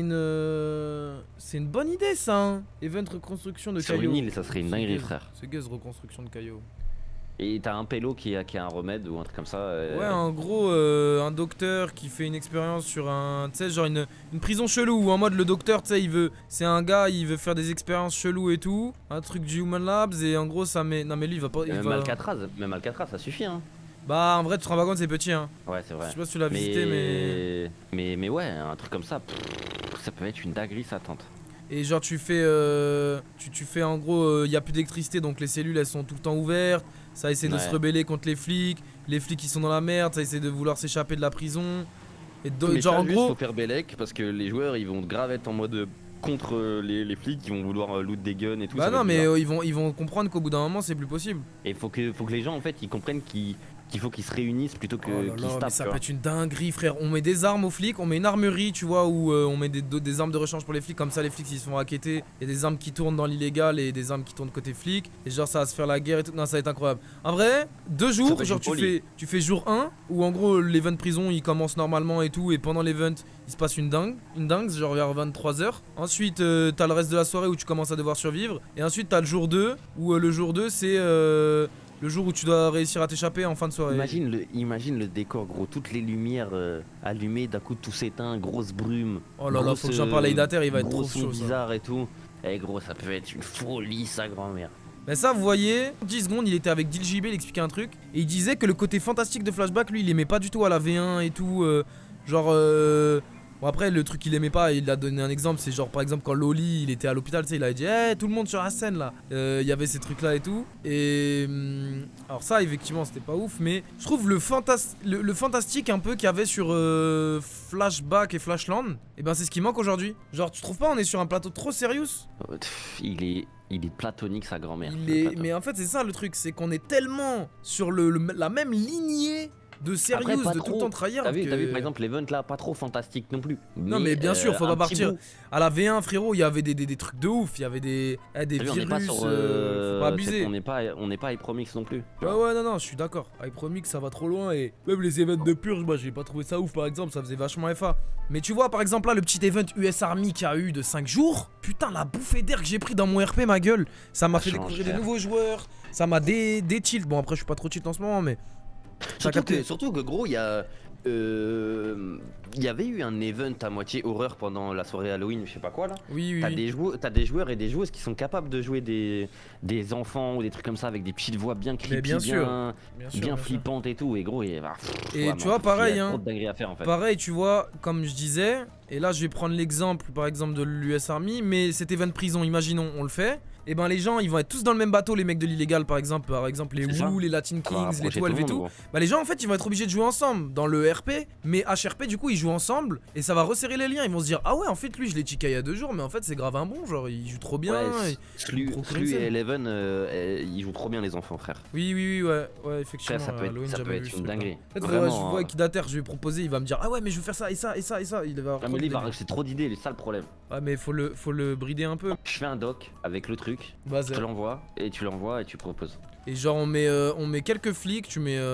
[SPEAKER 1] une bonne idée ça. Hein. Event reconstruction de
[SPEAKER 2] Sur
[SPEAKER 1] Caillou.
[SPEAKER 2] une île, ça serait une
[SPEAKER 1] C'est
[SPEAKER 2] dinguerie,
[SPEAKER 1] gaze.
[SPEAKER 2] frère.
[SPEAKER 1] C'est gaze reconstruction de Caillou.
[SPEAKER 2] Et t'as un pélo qui a un remède ou un truc comme ça.
[SPEAKER 1] Ouais, en gros, un docteur qui fait une expérience sur un. Tu sais, genre une prison chelou où en mode le docteur, tu sais, il veut. C'est un gars, il veut faire des expériences cheloues et tout. Un truc du Human Labs et en gros, ça met. Non, mais lui, il va pas.
[SPEAKER 2] Même Alcatraz, ça suffit, hein.
[SPEAKER 1] Bah, en vrai, tu te rends pas compte, c'est petit, hein.
[SPEAKER 2] Ouais, c'est vrai.
[SPEAKER 1] Je sais pas si tu l'as visité, mais.
[SPEAKER 2] Mais ouais, un truc comme ça, ça peut être une dinguerie, ça tente.
[SPEAKER 1] Et genre, tu fais. Tu fais en gros, il y a plus d'électricité donc les cellules elles sont tout le temps ouvertes. Ça essaie de
[SPEAKER 2] Ouais.
[SPEAKER 1] se rebeller contre les flics qui sont dans la merde, ça essaie de vouloir s'échapper de la prison. Et
[SPEAKER 2] Mais
[SPEAKER 1] genre
[SPEAKER 2] ça,
[SPEAKER 1] en
[SPEAKER 2] juste,
[SPEAKER 1] gros.
[SPEAKER 2] faut faire Bellec parce que les joueurs ils vont grave être en mode contre les flics, ils vont vouloir loot des guns et tout.
[SPEAKER 1] Bah
[SPEAKER 2] ça va
[SPEAKER 1] non
[SPEAKER 2] être
[SPEAKER 1] mais
[SPEAKER 2] bizarre.
[SPEAKER 1] ils vont comprendre qu'au bout d'un moment c'est plus possible.
[SPEAKER 2] Et faut que les gens en fait ils comprennent qu'il faut qu'ils se réunissent plutôt que
[SPEAKER 1] Oh là
[SPEAKER 2] qu'ils
[SPEAKER 1] là,
[SPEAKER 2] se
[SPEAKER 1] mais
[SPEAKER 2] tapent.
[SPEAKER 1] ça
[SPEAKER 2] tu
[SPEAKER 1] peut
[SPEAKER 2] vois.
[SPEAKER 1] être une dinguerie frère. On met des armes aux flics, on met une armurerie tu vois où on met des armes de rechange pour les flics, comme ça les flics s'ils se font racketter. Il y a des armes qui tournent dans l'illégal et des armes qui tournent côté flic. Et genre ça va se faire la guerre et tout. Non ça va être incroyable. En vrai, 2
[SPEAKER 2] Ça
[SPEAKER 1] jours,
[SPEAKER 2] peut être
[SPEAKER 1] genre
[SPEAKER 2] une folie.
[SPEAKER 1] tu fais jour 1 où en gros l'event prison il commence normalement et tout. Et pendant l'event il se passe une dingue, genre vers 23h. Ensuite t'as le reste de la soirée où tu commences à devoir survivre. Et ensuite t'as le jour 2 où le jour 2 c'est le jour où tu dois réussir à t'échapper en fin de soirée.
[SPEAKER 2] Imagine le décor gros, toutes les lumières allumées, d'un coup tout s'éteint, grosse brume.
[SPEAKER 1] Oh là là,
[SPEAKER 2] grosse,
[SPEAKER 1] faut que j'en parle à Idater, il va être
[SPEAKER 2] gros
[SPEAKER 1] trop
[SPEAKER 2] son
[SPEAKER 1] chaud ça.
[SPEAKER 2] bizarre et tout. Eh gros, ça peut être une folie sa grand-mère.
[SPEAKER 1] Mais ça, vous voyez, 10 secondes, il était avec DilJB, il expliquait un truc. Et il disait que le côté fantastique de Flashback, lui, il aimait pas du tout à la V1 et tout. Genre. Bon, après, le truc qu'il aimait pas, il a donné un exemple. C'est genre, par exemple, quand Loli, il était à l'hôpital, tu sais, il a dit, hey, tout le monde sur la scène là. Il y avait ces trucs là et tout. Et. Alors, ça, effectivement, c'était pas ouf. Mais je trouve le fantastique un peu qu'il y avait sur Flashback et Flashland, et ben, c'est ce qui manque aujourd'hui. Genre, tu trouves pas, on est sur un plateau trop sérieux?
[SPEAKER 2] Il est platonique sa grand-mère.
[SPEAKER 1] Mais en fait c'est ça le truc, c'est qu'on est tellement sur la même lignée de sérieux,
[SPEAKER 2] Après, pas
[SPEAKER 1] de
[SPEAKER 2] trop.
[SPEAKER 1] tout le temps tryhard.
[SPEAKER 2] T'as vu par exemple l'event là, pas trop fantastique non plus.
[SPEAKER 1] Non mais bien sûr, faut
[SPEAKER 2] un
[SPEAKER 1] pas
[SPEAKER 2] petit
[SPEAKER 1] partir.
[SPEAKER 2] bout.
[SPEAKER 1] À la V1 frérot, il y avait des trucs de ouf, il y avait des
[SPEAKER 2] T'as vu,
[SPEAKER 1] virus,
[SPEAKER 2] on n'est pas sur,
[SPEAKER 1] faut pas abuser.
[SPEAKER 2] on n'est pas Hypromix non plus.
[SPEAKER 1] Ouais non, je suis d'accord. Avec Promix ça va trop loin et même les events de purge, moi j'ai pas trouvé ça ouf par exemple, ça faisait vachement FA. Mais tu vois par exemple là le petit event US Army qu'il y a eu de 5 jours, putain la bouffée d'air que j'ai pris dans mon RP ma gueule, ça m'a fait
[SPEAKER 2] change,
[SPEAKER 1] découvrir des
[SPEAKER 2] frère.
[SPEAKER 1] nouveaux joueurs, ça m'a des tilt. Bon après je suis pas trop tilt en ce moment mais
[SPEAKER 2] Surtout que gros, il y a il y avait eu un event à moitié horreur pendant la soirée Halloween, je sais pas quoi là.
[SPEAKER 1] Oui.
[SPEAKER 2] T'as des joueurs et des joueuses qui sont capables de jouer des enfants ou des trucs comme ça avec des petites voix bien creepy,
[SPEAKER 1] bien sûr.
[SPEAKER 2] bien flippantes et tout. Et gros,
[SPEAKER 1] Et tu vois, pareil, hein.
[SPEAKER 2] Trop de dingueries à faire en fait.
[SPEAKER 1] Pareil, tu vois, comme je disais, et là je vais prendre l'exemple par exemple de l'US Army, mais cet event prison, imaginons, on le fait. Et ben les gens ils vont être tous dans le même bateau, les mecs de l'illégal par exemple les Wu, les Latin Kings, les 12 et tout. Bah les gens en fait ils vont être obligés de jouer ensemble dans le RP, mais HRP du coup ils jouent ensemble et ça va resserrer les liens. Ils vont se dire ah ouais en fait lui je l'ai chica il y a 2 jours mais en fait c'est grave un bon, genre il joue trop bien.
[SPEAKER 2] Ouais, Slu et Eleven ils jouent trop bien les enfants frère.
[SPEAKER 1] Oui ouais effectivement.
[SPEAKER 2] Ça peut être une dinguerie.
[SPEAKER 1] Peut-être je vois Kidater, je vais proposer, il va me dire ah ouais mais je veux faire ça et ça et ça et ça. Il va
[SPEAKER 2] mais lui c'est trop d'idées, c'est ça le problème.
[SPEAKER 1] Ouais mais faut le brider un peu.
[SPEAKER 2] Je fais un doc avec le truc.
[SPEAKER 1] Bah,
[SPEAKER 2] je te l'envoie et tu proposes.
[SPEAKER 1] Et genre on met quelques flics, tu mets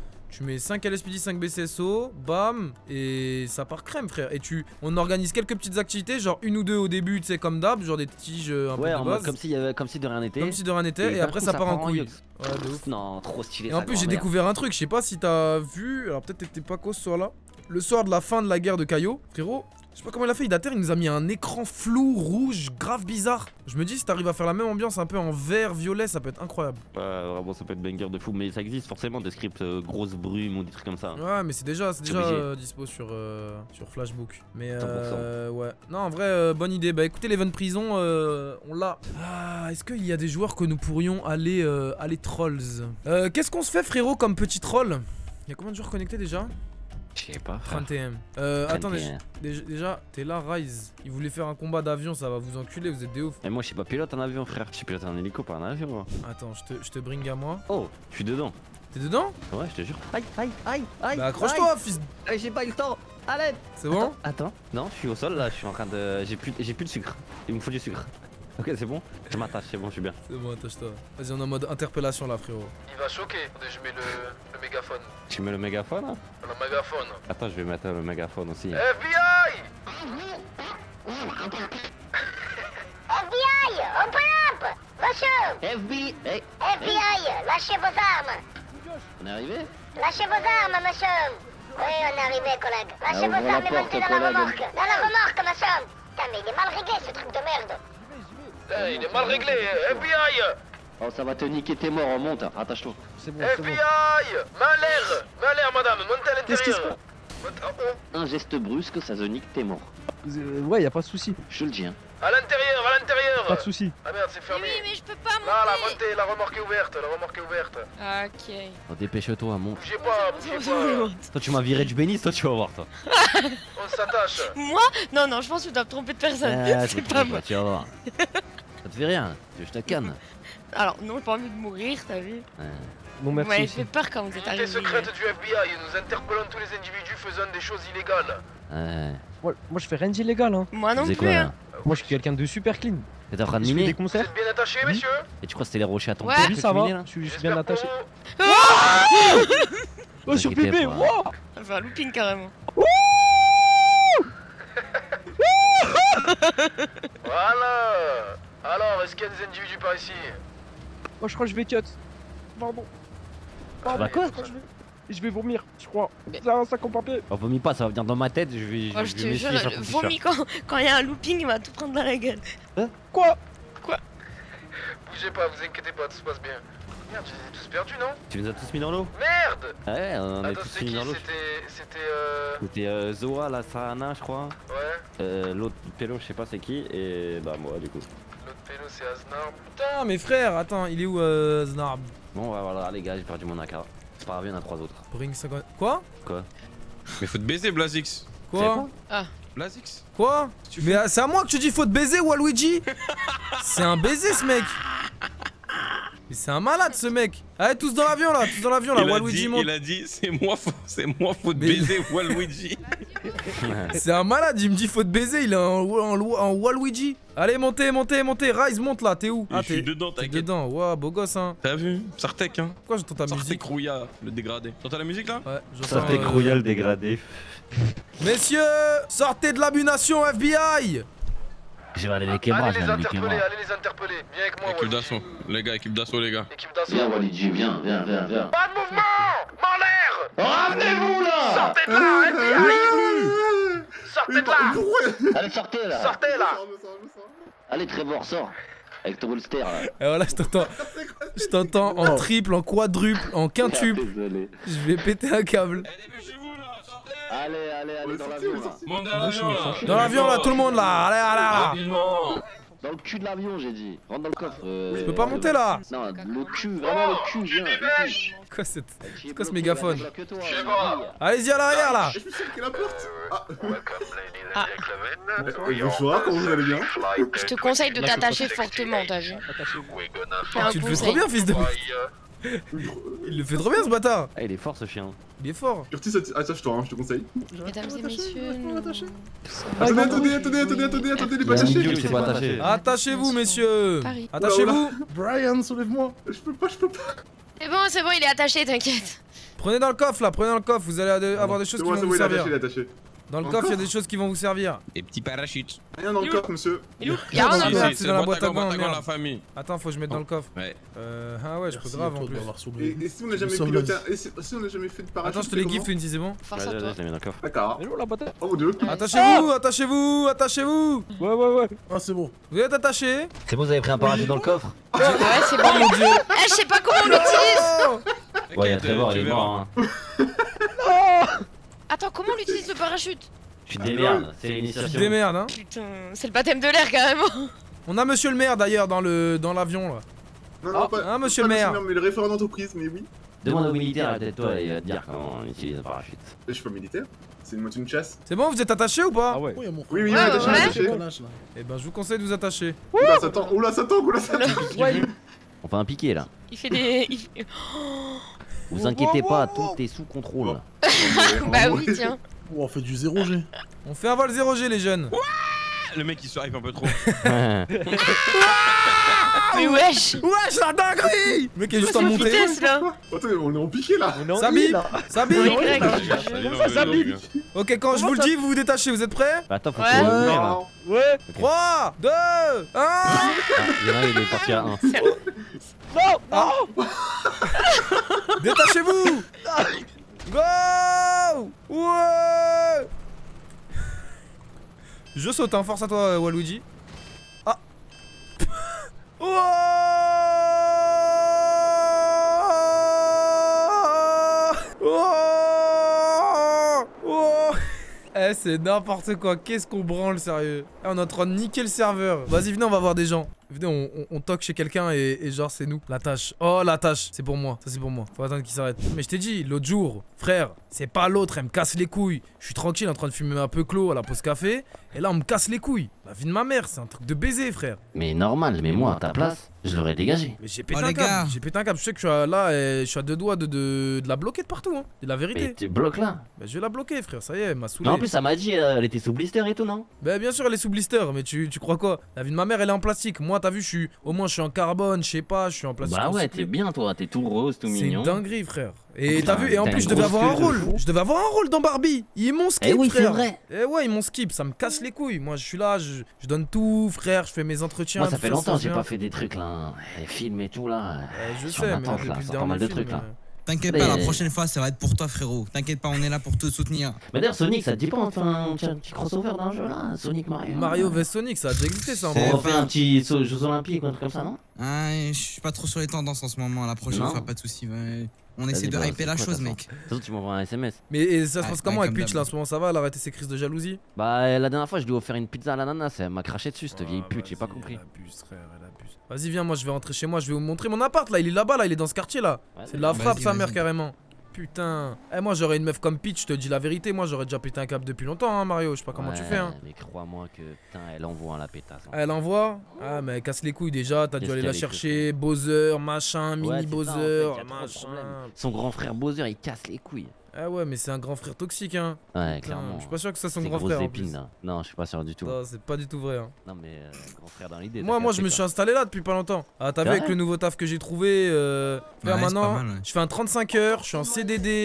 [SPEAKER 1] 5 LSPD, 5 BCSO, bam, et ça part crème frère. Et on organise quelques petites activités, genre 1 ou 2 au début, tu sais comme d'hab, genre des petits jeux un peu de base.
[SPEAKER 2] Comme si de rien n'était.
[SPEAKER 1] Comme si de rien n'était, et après ça part en couille.
[SPEAKER 2] Ouais, de ouf. Non, trop stylé.
[SPEAKER 1] Et en plus j'ai découvert un truc, je sais pas si t'as vu, alors peut-être t'étais pas cause ce soir là. Le soir de la fin de la guerre de Caillot, frérot. Je sais pas comment il a fait, Idater, il nous a mis un écran flou, rouge, grave bizarre. Je me dis, si t'arrives à faire la même ambiance un peu en vert, violet, ça peut être incroyable.
[SPEAKER 2] Vraiment, ça peut être banger de fou, mais ça existe forcément des scripts grosses brumes ou des trucs comme ça.
[SPEAKER 1] Ouais, mais c'est déjà dispo sur Flashbook. Mais ouais. Non, en vrai, bonne idée. Bah écoutez, l'event prison, on l'a. Ah, est-ce qu'il y a des joueurs que nous pourrions aller trolls? Qu'est-ce qu'on se fait, frérot, comme petit troll? Il y a combien de joueurs connectés déjà?
[SPEAKER 2] Je sais pas.
[SPEAKER 1] 31. Attendez, déjà, t'es là, Rise. Il voulait faire un combat d'avion, ça va vous enculer, vous êtes des ouf.
[SPEAKER 2] Et moi, je suis pas pilote en avion, frère. Je suis pilote en hélico, pas en avion, moi.
[SPEAKER 1] Attends, je te bring à moi.
[SPEAKER 2] Oh, je suis dedans.
[SPEAKER 1] T'es dedans?
[SPEAKER 2] Ouais, je te jure. Aïe.
[SPEAKER 1] Bah, accroche-toi, fils.
[SPEAKER 2] J'ai pas eu le temps. Allez.
[SPEAKER 1] C'est bon?
[SPEAKER 2] Attends. Non, je suis au sol là, je suis en train de. J'ai plus de sucre. Il me faut du sucre. Ok, c'est bon. Je m'attache, c'est bon, je suis bien.
[SPEAKER 1] C'est bon, attache-toi. Vas-y, on est en mode interpellation là, frérot.
[SPEAKER 3] Il va choquer. Attendez, je mets le mégaphone.
[SPEAKER 2] Tu mets le mégaphone là?
[SPEAKER 3] Le mégaphone.
[SPEAKER 2] Attends, je vais mettre le mégaphone aussi.
[SPEAKER 3] FBI!
[SPEAKER 4] FBI, open up! Monsieur!
[SPEAKER 2] FBI! Hey.
[SPEAKER 4] FBI, lâchez vos armes!
[SPEAKER 2] On est arrivé?
[SPEAKER 4] Lâchez vos armes, monsieur! Oui, on est arrivé, collègue. Lâchez vos armes et montez dans la remorque! Dans la remorque, monsieur! Putain, mais il est mal réglé, ce truc de merde!
[SPEAKER 3] Il est mal réglé, FBI!
[SPEAKER 2] Oh, ça va te niquer, t'es mort, on monte, attache-toi.
[SPEAKER 5] C'est bon,
[SPEAKER 3] FBI! Malaire, madame, montez à l'intérieur!
[SPEAKER 2] Un geste brusque, ça se nique, t'es mort.
[SPEAKER 5] Ouais, y a pas de souci.
[SPEAKER 2] Je le dis, hein.
[SPEAKER 3] À l'intérieur!
[SPEAKER 5] Pas de souci.
[SPEAKER 3] Ah merde, c'est fermé.
[SPEAKER 6] Oui, mais je peux pas monter.
[SPEAKER 3] Là, montez, la remorque est ouverte,
[SPEAKER 6] Ok.
[SPEAKER 2] Oh, dépêche-toi, monte.
[SPEAKER 3] Bougez pas.
[SPEAKER 2] Toi, tu m'as viré du bénis, toi, tu vas voir, toi.
[SPEAKER 3] On s'attache.
[SPEAKER 6] Moi? Non, je pense que tu dois te tromper de personne. C'est pas moi.
[SPEAKER 2] Tu vas voir. Ça te fait rien, je te canne.
[SPEAKER 6] Alors, non, j'ai pas envie de mourir, t'as vu?
[SPEAKER 5] Non,
[SPEAKER 6] Vous
[SPEAKER 5] merci.
[SPEAKER 6] m'avez
[SPEAKER 5] Aussi.
[SPEAKER 6] fait peur quand vous êtes
[SPEAKER 3] Unité
[SPEAKER 6] arrivé.
[SPEAKER 3] secrète du FBI, nous interpellons tous les individus faisant des choses illégales.
[SPEAKER 5] Moi, je fais rien d'illégal, hein.
[SPEAKER 6] Moi non
[SPEAKER 2] C'est
[SPEAKER 6] plus.
[SPEAKER 2] quoi,
[SPEAKER 6] hein.
[SPEAKER 2] là?
[SPEAKER 5] Moi, je suis quelqu'un de super clean.
[SPEAKER 2] T'es en train de
[SPEAKER 5] Je fais
[SPEAKER 2] miner?
[SPEAKER 5] des
[SPEAKER 3] Vous
[SPEAKER 5] concerts.
[SPEAKER 3] êtes bien attachés,
[SPEAKER 5] Oui.
[SPEAKER 3] messieurs?
[SPEAKER 2] Et tu crois que c'était les rochers à ton
[SPEAKER 6] Ouais.
[SPEAKER 2] pied
[SPEAKER 5] Oui,
[SPEAKER 2] que
[SPEAKER 5] ça
[SPEAKER 2] tu
[SPEAKER 5] va.
[SPEAKER 2] minais, là?
[SPEAKER 5] Je suis bien
[SPEAKER 3] J'espère
[SPEAKER 5] attaché.
[SPEAKER 3] pour
[SPEAKER 5] Oh, sur
[SPEAKER 2] T'inquiète
[SPEAKER 5] bébé,
[SPEAKER 2] pas.
[SPEAKER 5] wow.
[SPEAKER 6] On fait un looping carrément.
[SPEAKER 3] Voilà. Alors, est-ce qu'il y a des individus par ici?
[SPEAKER 5] Oh, je crois que je vais cut. Pardon.
[SPEAKER 2] Bah quoi?
[SPEAKER 5] Je vais vomir, je crois. C'est un sac en papier.
[SPEAKER 2] Oh, vomis pas, ça va venir dans ma tête, je vais
[SPEAKER 6] Oh, je te
[SPEAKER 2] m'essuyer
[SPEAKER 6] jure,
[SPEAKER 2] sur ton t-shirt.
[SPEAKER 6] vomi quand il y a un looping, il va tout prendre dans la gueule.
[SPEAKER 5] Quoi?
[SPEAKER 3] Bougez pas, vous inquiétez pas, tout se passe bien. Merde, je les ai tous perdus, non?
[SPEAKER 2] Tu les as tous mis dans l'eau?
[SPEAKER 3] Merde!
[SPEAKER 2] Ouais, on a
[SPEAKER 3] Attends,
[SPEAKER 2] tous
[SPEAKER 3] c'était
[SPEAKER 2] mis
[SPEAKER 3] qui?
[SPEAKER 2] dans l'eau. C'était Zoa, la Sahana, je crois.
[SPEAKER 3] Ouais,
[SPEAKER 2] L'autre pélo, je sais pas c'est qui, et bah moi du coup.
[SPEAKER 3] l'autre pélo c'est Aznar.
[SPEAKER 1] Putain, mes frères, attends, il est où Znarb?
[SPEAKER 2] Bon, bah voilà, les gars, j'ai perdu mon AK. C'est pas grave, il y en a 3 autres.
[SPEAKER 1] Bring 50. Quoi?
[SPEAKER 2] Quoi?
[SPEAKER 7] Mais faut te baiser, Blazix.
[SPEAKER 1] Quoi?
[SPEAKER 7] Blazix.
[SPEAKER 1] Quoi?
[SPEAKER 7] Tu
[SPEAKER 1] Mais c'est à moi que tu dis faut te baiser, Waluigi? C'est un baiser ce mec. Mais c'est un malade ce mec. Allez, tous dans l'avion là, Waluigi monte.
[SPEAKER 7] Il a dit, c'est moi, faut te
[SPEAKER 1] Mais-
[SPEAKER 7] baiser, Waluigi.
[SPEAKER 1] C'est un malade, il me dit faut te baiser, il est en Waluigi. Allez, montez, Rise monte là, t'es où?
[SPEAKER 7] Je suis dedans,
[SPEAKER 1] t'es
[SPEAKER 7] t'inquiète.
[SPEAKER 1] dedans, waouh, beau gosse hein.
[SPEAKER 7] T'as vu? Sartek, hein.
[SPEAKER 1] Pourquoi j'entends ta
[SPEAKER 7] Sartek
[SPEAKER 1] musique?
[SPEAKER 7] Rouilla, le dégradé. T'entends la musique là?
[SPEAKER 1] Ouais,
[SPEAKER 2] Ça fait Crouillal dégradé.
[SPEAKER 1] Messieurs, sortez de l'abunation FBI.
[SPEAKER 2] Je vais aller les québras,
[SPEAKER 3] Allez
[SPEAKER 2] je
[SPEAKER 3] les
[SPEAKER 2] vais aller les
[SPEAKER 3] interpeller,
[SPEAKER 2] québras.
[SPEAKER 3] allez les interpeller. Viens avec moi,
[SPEAKER 7] Équipe
[SPEAKER 3] Waluigi.
[SPEAKER 7] d'assaut, les gars, équipe d'assaut, les gars.
[SPEAKER 3] Équipe d'assaut.
[SPEAKER 2] Viens, Walidji, viens.
[SPEAKER 3] Pas de mouvement! Malaire!
[SPEAKER 8] Ramenez-vous là!
[SPEAKER 3] Sortez de là, allez, sortez de là!
[SPEAKER 8] Allez, sortez là!
[SPEAKER 3] Sortez là!
[SPEAKER 8] Allez, Trevor, sors! Avec ton bolster là.
[SPEAKER 1] Et voilà, je t'entends en triple, en quadruple, en quintuple.
[SPEAKER 8] Désolé.
[SPEAKER 1] Je vais péter un câble.
[SPEAKER 8] Allez, dans l'avion là.
[SPEAKER 7] Monte dans l'avion là.
[SPEAKER 1] Dans l'avion là, tout le monde là. Allez.
[SPEAKER 8] Dans le cul de l'avion, j'ai dit. Rentre dans le coffre.
[SPEAKER 1] Je peux pas monter là.
[SPEAKER 8] Non, le cul, vraiment le cul, viens.
[SPEAKER 1] Quoi ce mégaphone?
[SPEAKER 8] Que toi,
[SPEAKER 1] Allez-y à l'arrière là.
[SPEAKER 9] Je suis sûr qu'il a porte.
[SPEAKER 6] Ah.
[SPEAKER 9] Bonsoir, comment vous allez bien?
[SPEAKER 6] Je te conseille de t'attacher fortement, t'as vu? Fais un
[SPEAKER 1] Tu le fais
[SPEAKER 6] conseil.
[SPEAKER 1] trop bien, fils de. Il le fait trop bien ce bâtard.
[SPEAKER 2] Ah, il est fort ce chien.
[SPEAKER 1] Il est fort.
[SPEAKER 9] Curtis, attache-toi, hein, je te conseille.
[SPEAKER 6] Mesdames et messieurs, nous...
[SPEAKER 9] Attendez, il est pas attaché.
[SPEAKER 2] Il s'est pas attaché.
[SPEAKER 1] Attachez-vous, messieurs.
[SPEAKER 6] Paris.
[SPEAKER 1] Attachez-vous.
[SPEAKER 9] Brian, soulève-moi. Je peux pas.
[SPEAKER 6] C'est bon, il est attaché, t'inquiète.
[SPEAKER 1] Prenez dans le coffre là, prenez dans le coffre. Vous allez avoir des choses
[SPEAKER 9] C'est
[SPEAKER 1] qui
[SPEAKER 9] bon,
[SPEAKER 1] vont vous
[SPEAKER 9] il est
[SPEAKER 1] servir.
[SPEAKER 9] attaché, il est attaché.
[SPEAKER 1] Dans le coffre, il y a des choses qui vont vous servir.
[SPEAKER 7] Des petits parachutes.
[SPEAKER 9] Rien dans le coffre, monsieur.
[SPEAKER 6] Il est où? Y'a rien dans le
[SPEAKER 1] merde,
[SPEAKER 6] coffre.
[SPEAKER 1] c'est dans la boîte à gants,
[SPEAKER 7] la
[SPEAKER 1] merde.
[SPEAKER 7] famille.
[SPEAKER 1] Attends, faut que je mette dans le coffre.
[SPEAKER 7] Ouais.
[SPEAKER 1] Ah ouais, je peux grave en plus.
[SPEAKER 9] Et si on n'a jamais piloté, et si on n'a jamais fait de parachute?
[SPEAKER 1] Attends, je te les gifle une si c'est bon.
[SPEAKER 6] Force à
[SPEAKER 2] Vas-y,
[SPEAKER 6] toi.
[SPEAKER 2] je l'ai mis dans le coffre.
[SPEAKER 9] D'accord.
[SPEAKER 5] Elle est où la boîte?
[SPEAKER 9] Oh mon dieu.
[SPEAKER 1] Attachez-vous.
[SPEAKER 5] Ouais.
[SPEAKER 9] Ah, c'est bon.
[SPEAKER 1] Vous êtes attachés?
[SPEAKER 8] C'est bon, vous avez pris un parachute dans le coffre?
[SPEAKER 6] Ouais, c'est bon.
[SPEAKER 1] Oh mon dieu.
[SPEAKER 6] Eh, je sais pas comment on l'utilise.
[SPEAKER 8] Ouais, il y a Trevor, il est mort.
[SPEAKER 6] Attends, comment on utilise le parachute?
[SPEAKER 8] Tu te démerdes, c'est
[SPEAKER 1] Tu te
[SPEAKER 8] l'initiation.
[SPEAKER 1] démerdes, hein.
[SPEAKER 6] Putain, c'est le baptême de l'air carrément.
[SPEAKER 1] On a monsieur le maire d'ailleurs dans l'avion là.
[SPEAKER 9] Non, pas.
[SPEAKER 1] Ah, monsieur
[SPEAKER 9] pas
[SPEAKER 1] le maire.
[SPEAKER 9] Mais le référent d'entreprise, mais oui.
[SPEAKER 8] Demande au militaire, peut-être toi, il va te dire comment on utilise un parachute.
[SPEAKER 9] Je suis pas militaire. C'est une moto de chasse.
[SPEAKER 1] C'est bon, vous êtes attachés ou pas?
[SPEAKER 5] Ah ouais.
[SPEAKER 9] Oui,
[SPEAKER 6] Ouais,
[SPEAKER 9] attaché.
[SPEAKER 1] Eh ben, je vous conseille de vous attacher.
[SPEAKER 9] Oula, ça tangue.
[SPEAKER 8] On fait un piqué là.
[SPEAKER 6] Il fait des...
[SPEAKER 8] Vous inquiétez pas, tout est sous contrôle.
[SPEAKER 6] Bah oui, tiens.
[SPEAKER 9] On fait du 0G.
[SPEAKER 1] On fait un vol 0G les jeunes.
[SPEAKER 7] Le mec il se hype un peu trop.
[SPEAKER 6] Mais wesh.
[SPEAKER 1] Wesh la dinguerie. Le mec est juste en montée.
[SPEAKER 6] Vitesse là.
[SPEAKER 9] Attendez, on est en piqué là.
[SPEAKER 1] Sabi.
[SPEAKER 6] Oui, Greg.
[SPEAKER 1] Ok, quand je vous le dis, vous vous détachez, vous êtes prêts?
[SPEAKER 8] Bah attends, faut
[SPEAKER 6] Ouais.
[SPEAKER 8] que tu ouvrir là.
[SPEAKER 5] Ouais.
[SPEAKER 1] 3, 2, 1.
[SPEAKER 8] Ah, il y en a un, il est parti à 1.
[SPEAKER 5] Non.
[SPEAKER 1] Détachez-vous. Go. Ouais. Je saute, hein, force à toi, Waluigi. Ah. Eh, c'est n'importe quoi, qu'est-ce qu'on branle, sérieux. Eh, on est en train de niquer le serveur. Vas-y, venez, on va voir des gens. Venez, on toque chez quelqu'un et genre, c'est nous. La tâche. Oh, la tâche. C'est pour moi, ça c'est pour moi. Faut attendre qu'il s'arrête. Mais je t'ai dit, l'autre jour, frère, c'est pas l'autre, elle me casse les couilles. Je suis tranquille en train de fumer un peu clos à la pause café. Et là, on me casse les couilles. La vie de ma mère, c'est un truc de baiser, frère.
[SPEAKER 8] Mais normal, mais moi à ta place, je l'aurais dégagé.
[SPEAKER 1] Mais j'ai pété un câble. J'ai pété un câble. Je sais que je suis là et je suis à deux doigts de la bloquer de partout, hein. C'est la
[SPEAKER 8] Mais
[SPEAKER 1] vérité.
[SPEAKER 8] tu bloques là.
[SPEAKER 1] Bah, je vais la bloquer, frère, ça y est, elle m'a saoulé.
[SPEAKER 8] Non, en plus, ça m'a dit, elle était sous blister et tout, non?
[SPEAKER 1] Bah bien sûr elle est sous blister, mais tu crois quoi? La vie de ma mère elle est en plastique. Moi t'as vu au moins je suis en carbone, je sais pas, je suis en plastique.
[SPEAKER 8] Bah ouais,
[SPEAKER 1] recyclé.
[SPEAKER 8] t'es bien toi, t'es tout rose, tout
[SPEAKER 1] C'est
[SPEAKER 8] mignon.
[SPEAKER 1] une dinguerie frère. Et
[SPEAKER 8] Putain,
[SPEAKER 1] t'as vu, et en
[SPEAKER 8] t'as
[SPEAKER 1] plus je
[SPEAKER 8] une
[SPEAKER 1] devais
[SPEAKER 8] grosse
[SPEAKER 1] avoir un
[SPEAKER 8] queue de
[SPEAKER 1] rôle.
[SPEAKER 8] fou.
[SPEAKER 1] Je devais avoir un rôle dans Barbie. Ils m'ont skip
[SPEAKER 8] Eh oui, c'est
[SPEAKER 1] frère.
[SPEAKER 8] vrai.
[SPEAKER 1] Eh ouais ils m'ont skip, ça me casse les couilles. Moi je suis là, je donne tout frère, je fais mes entretiens.
[SPEAKER 8] Moi, ça
[SPEAKER 1] tout
[SPEAKER 8] fait longtemps que
[SPEAKER 1] se
[SPEAKER 8] j'ai
[SPEAKER 1] passe
[SPEAKER 8] pas
[SPEAKER 1] bien.
[SPEAKER 8] fait des trucs là, les films et tout là.
[SPEAKER 1] Je
[SPEAKER 8] Sur
[SPEAKER 1] sais,
[SPEAKER 8] ma
[SPEAKER 1] mais
[SPEAKER 8] tente,
[SPEAKER 1] depuis
[SPEAKER 8] là,
[SPEAKER 1] le
[SPEAKER 8] ça
[SPEAKER 1] dernier
[SPEAKER 8] pas mal de
[SPEAKER 1] film,
[SPEAKER 8] trucs là.
[SPEAKER 10] T'inquiète
[SPEAKER 8] Mais-
[SPEAKER 10] pas, la prochaine fois ça va être pour toi frérot. T'inquiète pas, on est là pour te soutenir.
[SPEAKER 8] Mais d'ailleurs, Sonic, ça te dit pas on fait un petit crossover d'un jeu là? Sonic Mario.
[SPEAKER 1] Mario vs Sonic, ça a déjà existé ça en
[SPEAKER 10] C'est-
[SPEAKER 1] vrai.
[SPEAKER 8] On refait un petit Jeux Olympiques ou un truc comme ça, non?
[SPEAKER 10] Ah, je suis pas trop sur les tendances en ce moment, la prochaine
[SPEAKER 8] Non.
[SPEAKER 10] fois pas de soucis. Ouais. On
[SPEAKER 8] Vas-y,
[SPEAKER 10] essaie de
[SPEAKER 8] bah,
[SPEAKER 10] hyper
[SPEAKER 8] c'est
[SPEAKER 10] la
[SPEAKER 8] quoi,
[SPEAKER 10] chose
[SPEAKER 8] ta
[SPEAKER 10] mec.
[SPEAKER 8] De toute façon, tu m'envoies un SMS.
[SPEAKER 1] Mais et ça se
[SPEAKER 10] Ouais,
[SPEAKER 1] passe comment avec
[SPEAKER 10] comme
[SPEAKER 1] Peach
[SPEAKER 10] d'hab.
[SPEAKER 1] là en ce moment, ça va? Elle a arrêté ses crises de jalousie?
[SPEAKER 8] Bah, la dernière fois, je lui ai offert une pizza à l'ananas, elle m'a craché dessus, cette vieille
[SPEAKER 1] Ah,
[SPEAKER 8] pute, j'ai pas
[SPEAKER 1] vas-y,
[SPEAKER 8] compris.
[SPEAKER 1] Elle abuse, frère, elle abuse. Vas-y, viens, moi je vais rentrer chez moi, je vais vous montrer mon appart là. Il est là-bas, là, il est dans ce quartier là.
[SPEAKER 8] Ouais,
[SPEAKER 1] C'est de la
[SPEAKER 10] vas-y,
[SPEAKER 1] frappe, sa
[SPEAKER 10] vas-y.
[SPEAKER 1] mère carrément. Putain. Eh, moi j'aurais une meuf comme Peach, je te dis la vérité. Moi j'aurais déjà pété un câble depuis longtemps, hein, Mario. Je sais pas comment tu fais, hein.
[SPEAKER 8] Mais crois-moi que, putain, elle envoie la pétasse. hein.
[SPEAKER 1] Elle envoie? Ah, mais elle casse les couilles déjà. T'as dû
[SPEAKER 8] Qu'est-ce
[SPEAKER 1] aller la
[SPEAKER 8] qu'elle écrit,
[SPEAKER 1] chercher. Bowser, machin,
[SPEAKER 8] Ouais,
[SPEAKER 1] mini
[SPEAKER 8] c'est ça, en
[SPEAKER 1] Bowser,
[SPEAKER 8] fait, y a trop de
[SPEAKER 1] machin.
[SPEAKER 8] problèmes. Son grand frère Bowser, il casse les couilles.
[SPEAKER 1] Ah ouais, mais c'est un grand frère toxique, hein.
[SPEAKER 8] Ouais,
[SPEAKER 1] Putain,
[SPEAKER 8] clairement.
[SPEAKER 1] je suis pas sûr que ça soit son
[SPEAKER 8] C'est
[SPEAKER 1] grand
[SPEAKER 8] grosses
[SPEAKER 1] frère. En
[SPEAKER 8] épines
[SPEAKER 1] plus.
[SPEAKER 8] là. Non, je suis pas sûr du tout.
[SPEAKER 1] Non, c'est pas du tout vrai, hein.
[SPEAKER 8] Non, mais grand frère dans l'idée.
[SPEAKER 1] Moi,
[SPEAKER 8] t'as
[SPEAKER 1] je me
[SPEAKER 8] capté,
[SPEAKER 1] suis installé là depuis pas longtemps. Ah, t'as vu
[SPEAKER 8] C'est
[SPEAKER 1] avec
[SPEAKER 8] vrai
[SPEAKER 1] le nouveau taf que j'ai trouvé, frère,
[SPEAKER 10] Ouais, c'est
[SPEAKER 1] maintenant,
[SPEAKER 10] pas mal, ouais.
[SPEAKER 1] je fais un 35 heures, je suis en CDD.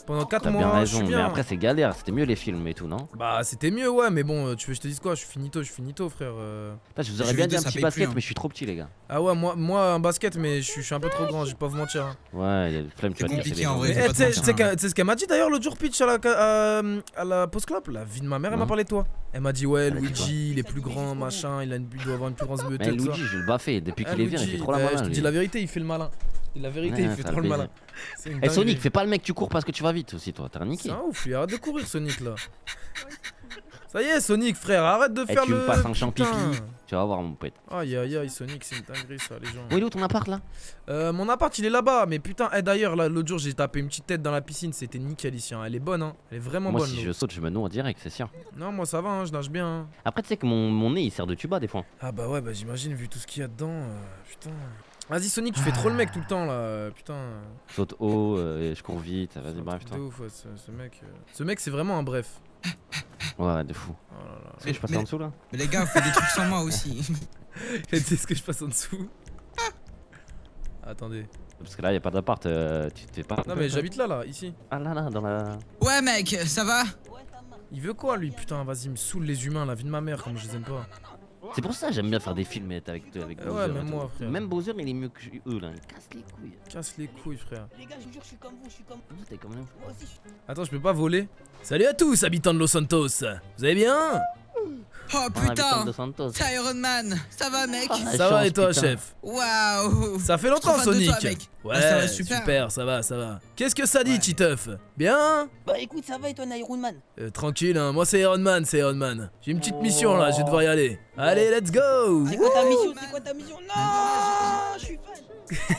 [SPEAKER 1] Pendant 4
[SPEAKER 2] T'as bien
[SPEAKER 1] mois, je suis
[SPEAKER 2] raison, mais
[SPEAKER 1] bien.
[SPEAKER 2] après c'est galère, c'était mieux les films et tout, non?
[SPEAKER 1] Bah c'était mieux ouais, mais bon, tu veux que je te dise quoi? Je suis finito frère.
[SPEAKER 2] Là, je vous aurais
[SPEAKER 10] Jeux
[SPEAKER 2] bien dit
[SPEAKER 10] vidéo,
[SPEAKER 2] un
[SPEAKER 10] ça
[SPEAKER 2] petit
[SPEAKER 10] paye
[SPEAKER 2] basket,
[SPEAKER 10] plus, hein.
[SPEAKER 2] mais je suis trop petit, les gars.
[SPEAKER 1] Ah ouais, moi un basket, mais je suis un peu trop grand, je vais pas vous mentir. Hein.
[SPEAKER 2] Ouais, il y a le flemme, tu
[SPEAKER 10] C'est
[SPEAKER 2] vas te casser
[SPEAKER 10] compliqué,
[SPEAKER 2] les
[SPEAKER 10] en
[SPEAKER 2] jambes.
[SPEAKER 10] vrai.
[SPEAKER 1] Mais
[SPEAKER 10] faut pas te
[SPEAKER 1] tu
[SPEAKER 10] mentir,
[SPEAKER 1] sais ce qu'elle m'a dit d'ailleurs l'autre jour, Pitch, à la post club? La vie de ma mère, elle m'a
[SPEAKER 2] Non.
[SPEAKER 1] parlé de toi. Elle m'a dit ouais,
[SPEAKER 2] Elle a dit quoi?
[SPEAKER 1] Luigi, il est plus grand, machin, il doit avoir une plus grande
[SPEAKER 2] Mais
[SPEAKER 1] beuté.
[SPEAKER 2] Luigi, je le baffais, depuis qu'il est vert, il fait trop la
[SPEAKER 1] Je
[SPEAKER 2] malin.
[SPEAKER 1] te
[SPEAKER 2] lui.
[SPEAKER 1] dis la vérité, il fait le malin. Je te dis la vérité, il
[SPEAKER 2] Ouais,
[SPEAKER 1] fait
[SPEAKER 2] ça
[SPEAKER 1] trop
[SPEAKER 2] le
[SPEAKER 1] le malin.
[SPEAKER 2] plaisir.
[SPEAKER 1] C'est une
[SPEAKER 2] Eh
[SPEAKER 1] dinguerie.
[SPEAKER 2] Sonic, fais pas le mec, tu cours parce que tu vas vite aussi, toi, t'es un niqué.
[SPEAKER 1] C'est un ouf, lui, arrête de courir Sonic là. Ça y est Sonic frère, arrête de
[SPEAKER 2] Eh,
[SPEAKER 1] faire
[SPEAKER 2] tu
[SPEAKER 1] le...
[SPEAKER 2] me passes un champ pipi,
[SPEAKER 1] Putain.
[SPEAKER 2] tu vas voir mon pote.
[SPEAKER 1] Aïe aïe aïe Sonic, c'est une dinguerie ça les gens.
[SPEAKER 2] Où il est où ton appart là?
[SPEAKER 1] Mon appart il est là-bas, mais putain, d'ailleurs là l'autre jour j'ai tapé une petite tête dans la piscine, c'était nickel ici, hein. Elle est bonne hein, elle est vraiment
[SPEAKER 2] Moi
[SPEAKER 1] bonne.
[SPEAKER 2] si
[SPEAKER 1] l'eau.
[SPEAKER 2] je saute, je me noue en direct, c'est sûr.
[SPEAKER 1] Non moi ça va, hein, je nage bien. Hein.
[SPEAKER 2] Après tu sais que mon nez il sert de tuba des fois.
[SPEAKER 1] Ah bah ouais, bah j'imagine vu tout ce qu'il y a dedans, putain. Vas-y Sonic, tu fais trop le mec tout le temps là, putain.
[SPEAKER 2] Saute haut, je cours vite, vas-y bref
[SPEAKER 1] De
[SPEAKER 2] toi.
[SPEAKER 1] ouf, ouais, ce mec c'est vraiment un bref.
[SPEAKER 2] Ouais, de fou.
[SPEAKER 1] Oh là là.
[SPEAKER 2] Est-ce que je passe en dessous là?
[SPEAKER 10] Mais les gars, vous faites des trucs sans moi aussi.
[SPEAKER 1] Est-ce que je passe en dessous? Attendez.
[SPEAKER 2] Parce que là y a pas d'appart, tu te fais pas.
[SPEAKER 1] Non mais j'habite là, ici.
[SPEAKER 2] Ah là, dans la.
[SPEAKER 10] Ouais, mec, ça va?
[SPEAKER 1] Il veut quoi lui, putain, vas-y, il me saoule les humains, la vie de ma mère, comme je les aime pas.
[SPEAKER 2] C'est pour ça que j'aime bien faire des films avec
[SPEAKER 1] Ouais,
[SPEAKER 2] Bowser.
[SPEAKER 1] même
[SPEAKER 2] et
[SPEAKER 1] moi,
[SPEAKER 2] tout.
[SPEAKER 1] frère.
[SPEAKER 2] Même Bowser, il est mieux que eux là, il casse les couilles.
[SPEAKER 1] Casse les couilles, frère.
[SPEAKER 8] Les gars, je vous jure, je suis comme vous, je suis comme vous.
[SPEAKER 2] T'es comme nous.
[SPEAKER 8] Moi aussi, je suis.
[SPEAKER 1] Attends, je peux pas voler. Salut à tous, habitants de Los Santos. Vous allez bien?
[SPEAKER 10] Oh putain!
[SPEAKER 2] De Santos.
[SPEAKER 10] C'est Iron Man! Ça va, mec?
[SPEAKER 1] Ça va et toi,
[SPEAKER 2] putain.
[SPEAKER 1] chef?
[SPEAKER 10] Waouh!
[SPEAKER 1] Ça fait longtemps,
[SPEAKER 10] Trop fan de
[SPEAKER 1] Sonic.
[SPEAKER 10] toi, mec.
[SPEAKER 1] Ouais,
[SPEAKER 10] Ah, ça va super.
[SPEAKER 1] super, ça va. Qu'est-ce que ça dit,
[SPEAKER 10] Ouais.
[SPEAKER 1] Titeuf? Bien?
[SPEAKER 8] Bah écoute, ça va et toi, Iron Man?
[SPEAKER 1] Tranquille, hein, moi c'est Iron Man, J'ai une petite mission là, je vais devoir y aller. Allez, let's go!
[SPEAKER 8] C'est quoi ta mission? C'est quoi ta mission? Non! Je suis fan!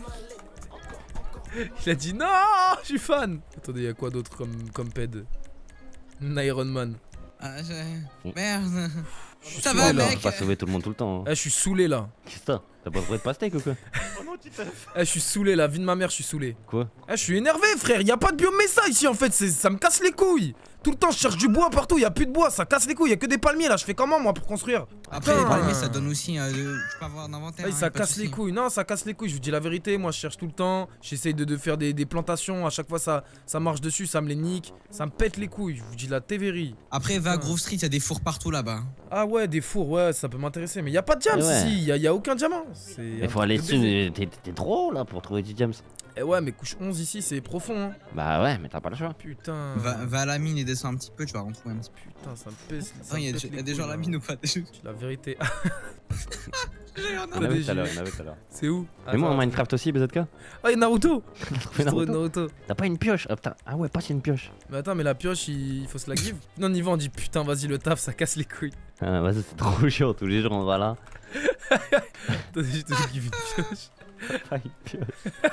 [SPEAKER 1] Il a dit non, je suis fan. Attendez, y a quoi d'autre comme ped? Iron Man.
[SPEAKER 10] Ah, merde!
[SPEAKER 1] Je suis
[SPEAKER 10] Ça
[SPEAKER 1] saoulé,
[SPEAKER 10] va,
[SPEAKER 1] là.
[SPEAKER 2] On
[SPEAKER 10] mec?
[SPEAKER 2] peut pas sauver tout le monde tout le temps. Hein.
[SPEAKER 1] Je suis saoulé là.
[SPEAKER 2] Qu'est-ce que t'as? T'as pas trouvé de pastèque ou quoi?
[SPEAKER 1] Je suis saoulé, la vie de ma mère, je suis saoulé.
[SPEAKER 2] Quoi?
[SPEAKER 1] Je suis énervé, frère. Y a pas de biomessa ici en fait. Ça me casse les couilles. Tout le temps, je cherche du bois partout. Y a plus de bois, ça casse les couilles. Y a que des palmiers là. Je fais comment moi pour construire?
[SPEAKER 10] Après, les
[SPEAKER 1] Putain.
[SPEAKER 10] palmiers, ça donne aussi. Je peux avoir un inventaire.
[SPEAKER 1] Ouais,
[SPEAKER 10] hein,
[SPEAKER 1] ça
[SPEAKER 10] pas de
[SPEAKER 1] casse les
[SPEAKER 10] soucis.
[SPEAKER 1] couilles. Non, ça casse les couilles. Je vous dis la vérité. Moi, je cherche tout le temps. J'essaye de faire des plantations. À chaque fois, ça marche dessus. Ça me les nique. Ça me pète les couilles. Je vous dis la tévérie.
[SPEAKER 10] Après, va à Grove Street, y a des fours partout là-bas.
[SPEAKER 1] Ah ouais, des fours. Ouais, ça peut m'intéresser. Mais y a pas de diamants
[SPEAKER 2] Ouais.
[SPEAKER 1] ici. Y a aucun diamant.
[SPEAKER 2] Il faut aller dessus, t'es trop haut là pour trouver du James.
[SPEAKER 1] Et ouais, mais couche 11 ici, c'est profond. Hein.
[SPEAKER 2] Bah ouais, mais t'as pas le choix.
[SPEAKER 1] Putain.
[SPEAKER 10] Va à la mine et descends un petit peu, tu vas retrouver un petit peu.
[SPEAKER 1] Putain, ça me pèse.
[SPEAKER 10] Non, il y a des gens à la mine ou pas?
[SPEAKER 1] La vérité.
[SPEAKER 2] Il y en avait tout à l'heure,
[SPEAKER 1] C'est où?
[SPEAKER 2] Mais moi en
[SPEAKER 1] Attends.
[SPEAKER 2] Minecraft aussi, BZK.
[SPEAKER 1] Ah, y'a Naruto!
[SPEAKER 2] T'as trouvé
[SPEAKER 1] J'ai trouvé
[SPEAKER 2] Naruto.
[SPEAKER 1] Naruto.
[SPEAKER 2] T'as pas une pioche? Ah putain, ah ouais, passe une pioche.
[SPEAKER 1] Mais attends, mais la pioche, il faut se la give. Non, on y va, on dit putain, vas-y, le taf, ça casse les couilles.
[SPEAKER 2] Ah vas-y, c'est trop chiant, tous les jours on va là.
[SPEAKER 1] Attends, je te give une pioche.
[SPEAKER 2] Pas une pioche.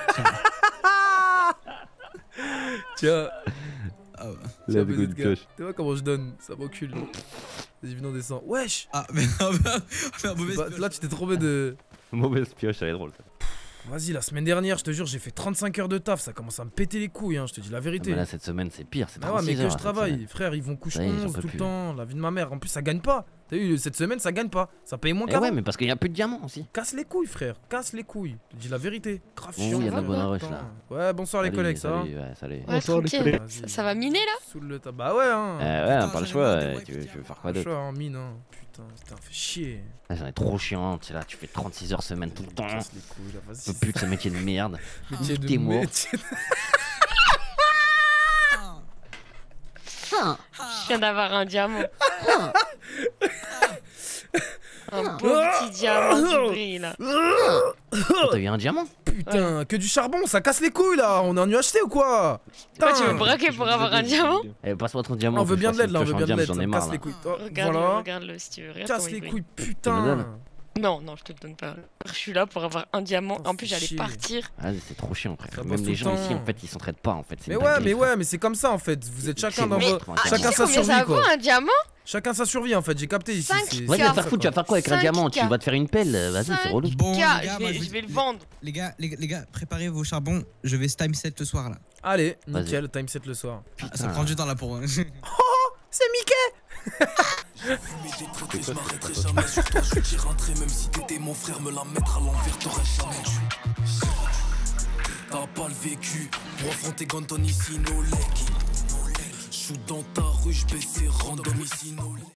[SPEAKER 1] Tiens,
[SPEAKER 10] Ah, ouais.
[SPEAKER 2] Là,
[SPEAKER 1] mais
[SPEAKER 2] du coup,
[SPEAKER 1] cette
[SPEAKER 2] une
[SPEAKER 1] gars.
[SPEAKER 2] pioche.
[SPEAKER 1] Tu vois comment je donne? Ça m'encule. Vas-y, venons, on descend. Wesh!
[SPEAKER 10] Ah, mais mauvaise
[SPEAKER 1] Bah,
[SPEAKER 10] pioche.
[SPEAKER 1] là, tu t'es trompé de.
[SPEAKER 2] Mauvaise pioche, elle est drôle ça.
[SPEAKER 1] Vas-y, la semaine dernière, je te jure, j'ai fait 35 heures de taf. Ça commence à me péter les couilles, hein, je te dis la vérité.
[SPEAKER 2] Mais là, cette semaine, c'est pire, c'est
[SPEAKER 1] Ah ouais, mais
[SPEAKER 2] 36
[SPEAKER 1] que
[SPEAKER 2] heures.
[SPEAKER 1] je
[SPEAKER 2] cette
[SPEAKER 1] travaille,
[SPEAKER 2] semaine.
[SPEAKER 1] frère, ils vont coucher
[SPEAKER 2] Ça y est, j'en
[SPEAKER 1] 11
[SPEAKER 2] peux
[SPEAKER 1] tout le
[SPEAKER 2] plus.
[SPEAKER 1] temps. La vie de ma mère, en plus, ça gagne pas. T'as vu, cette semaine, ça gagne pas. Ça paye moins
[SPEAKER 2] Eh
[SPEAKER 1] qu'avant.
[SPEAKER 2] ouais, mais parce qu'il y a plus de diamants aussi.
[SPEAKER 1] Casse les couilles, frère, casse les couilles. Je te dis la vérité. Grave
[SPEAKER 2] Bon,
[SPEAKER 1] chiant.
[SPEAKER 2] il y a de la
[SPEAKER 1] va,
[SPEAKER 2] bonne
[SPEAKER 1] va,
[SPEAKER 2] rush,
[SPEAKER 1] putain.
[SPEAKER 2] là.
[SPEAKER 1] Ouais, bonsoir les
[SPEAKER 2] Salut,
[SPEAKER 1] collègues, ça va?
[SPEAKER 2] salut, ouais, salut.
[SPEAKER 6] Ouais, tranquille.
[SPEAKER 1] Vas-y.
[SPEAKER 6] Ça va miner là?
[SPEAKER 1] Soule le tas. Bah ouais, hein.
[SPEAKER 2] Ouais,
[SPEAKER 10] Putain,
[SPEAKER 2] on pas le
[SPEAKER 10] j'en ai
[SPEAKER 2] choix,
[SPEAKER 10] marre des
[SPEAKER 2] ouais,
[SPEAKER 10] wipes,
[SPEAKER 2] tu veux
[SPEAKER 10] putain.
[SPEAKER 2] faire
[SPEAKER 1] Pas
[SPEAKER 2] quoi
[SPEAKER 1] le
[SPEAKER 2] d'autre?
[SPEAKER 1] choix en mine, hein. Putain, fait chier.
[SPEAKER 2] Ah, j'en ai trop chiant, tu sais là, tu fais 36 heures semaine tout le temps.
[SPEAKER 1] Casse les couilles, là,
[SPEAKER 2] Je
[SPEAKER 1] vas-y.
[SPEAKER 2] peux plus de ce métier de merde.
[SPEAKER 1] Métier de
[SPEAKER 2] Quittez-moi.
[SPEAKER 1] métier.
[SPEAKER 6] Je viens d'avoir un diamant. Un beau petit diamant qui brille là.
[SPEAKER 2] Oh, t'as eu un diamant?
[SPEAKER 1] Putain, que du charbon, ça casse les couilles là. On est en UHC ou quoi?
[SPEAKER 6] Quoi, tu veux
[SPEAKER 1] Putain.
[SPEAKER 6] braquer pour avoir un diamant?
[SPEAKER 2] Eh, passe-moi ton diamant.
[SPEAKER 1] On veut
[SPEAKER 2] que je
[SPEAKER 1] bien de
[SPEAKER 2] fasse
[SPEAKER 1] l'aide là, on
[SPEAKER 2] une
[SPEAKER 1] veut
[SPEAKER 2] pioche
[SPEAKER 1] bien
[SPEAKER 2] en
[SPEAKER 1] de
[SPEAKER 2] diamant,
[SPEAKER 1] l'aide.
[SPEAKER 2] j'en ai
[SPEAKER 1] Ça me
[SPEAKER 2] marre
[SPEAKER 1] casse
[SPEAKER 2] là.
[SPEAKER 1] les couilles. Oh,
[SPEAKER 6] Regarde-le,
[SPEAKER 1] voilà.
[SPEAKER 6] regarde-le si tu veux. Regarde
[SPEAKER 1] Casse
[SPEAKER 6] comment
[SPEAKER 1] les
[SPEAKER 6] il brille.
[SPEAKER 1] couilles,
[SPEAKER 2] me
[SPEAKER 1] putain.
[SPEAKER 2] donnes.
[SPEAKER 6] Non, non, je te le donne pas. Je suis là pour avoir un diamant.
[SPEAKER 1] Oh,
[SPEAKER 6] En plus,
[SPEAKER 1] c'est
[SPEAKER 6] j'allais
[SPEAKER 1] chier.
[SPEAKER 6] partir.
[SPEAKER 2] Vas-y, c'est trop chiant,
[SPEAKER 1] Ça
[SPEAKER 2] frère.
[SPEAKER 1] bosse
[SPEAKER 2] Même
[SPEAKER 1] tout
[SPEAKER 2] les
[SPEAKER 1] le
[SPEAKER 2] gens ici,
[SPEAKER 1] temps.
[SPEAKER 2] en fait, ils s'entraident pas, en fait. c'est
[SPEAKER 1] Mais
[SPEAKER 2] une
[SPEAKER 1] ouais,
[SPEAKER 2] dinguerie,
[SPEAKER 1] mais
[SPEAKER 2] frère.
[SPEAKER 1] ouais, mais c'est comme ça en fait. Vous êtes chacun
[SPEAKER 2] C'est
[SPEAKER 1] dans
[SPEAKER 2] bon,
[SPEAKER 1] vos.
[SPEAKER 2] pour un
[SPEAKER 6] Ah, tu
[SPEAKER 1] Chacun
[SPEAKER 6] sais
[SPEAKER 1] sa
[SPEAKER 6] combien
[SPEAKER 1] survie
[SPEAKER 6] ça vaut
[SPEAKER 1] quoi.
[SPEAKER 6] un diamant?
[SPEAKER 1] Chacun sa survie en fait, j'ai capté ici.
[SPEAKER 6] 5
[SPEAKER 1] c'est-
[SPEAKER 2] Vas-y,
[SPEAKER 1] c'est
[SPEAKER 2] va
[SPEAKER 1] ça,
[SPEAKER 2] faire foutre, tu vas
[SPEAKER 1] quoi.
[SPEAKER 2] faire quoi avec un
[SPEAKER 6] 5K.
[SPEAKER 2] diamant? Tu vas te faire une pelle, vas-y, c'est relou.
[SPEAKER 10] Bon, les gars,
[SPEAKER 6] je
[SPEAKER 10] moi,
[SPEAKER 6] vais le vendre.
[SPEAKER 10] Les gars, préparez vos charbons. Je vais time set le soir là.
[SPEAKER 1] Allez,
[SPEAKER 2] Vas-y.
[SPEAKER 1] nickel, time set le soir.
[SPEAKER 10] Ah, ça prend du temps là pour.
[SPEAKER 1] C'est Mickey.
[SPEAKER 11] Je m'arrêterai jamais sur toi, je t'y rentrer. Même si t'étais mon frère, me la mettre à l'envers, t'aurais jamais dû. t'as pas le vécu. Pour affronter Ganton ici, no leg. J'suis dans ta rue, j'baisse random ici, no leg.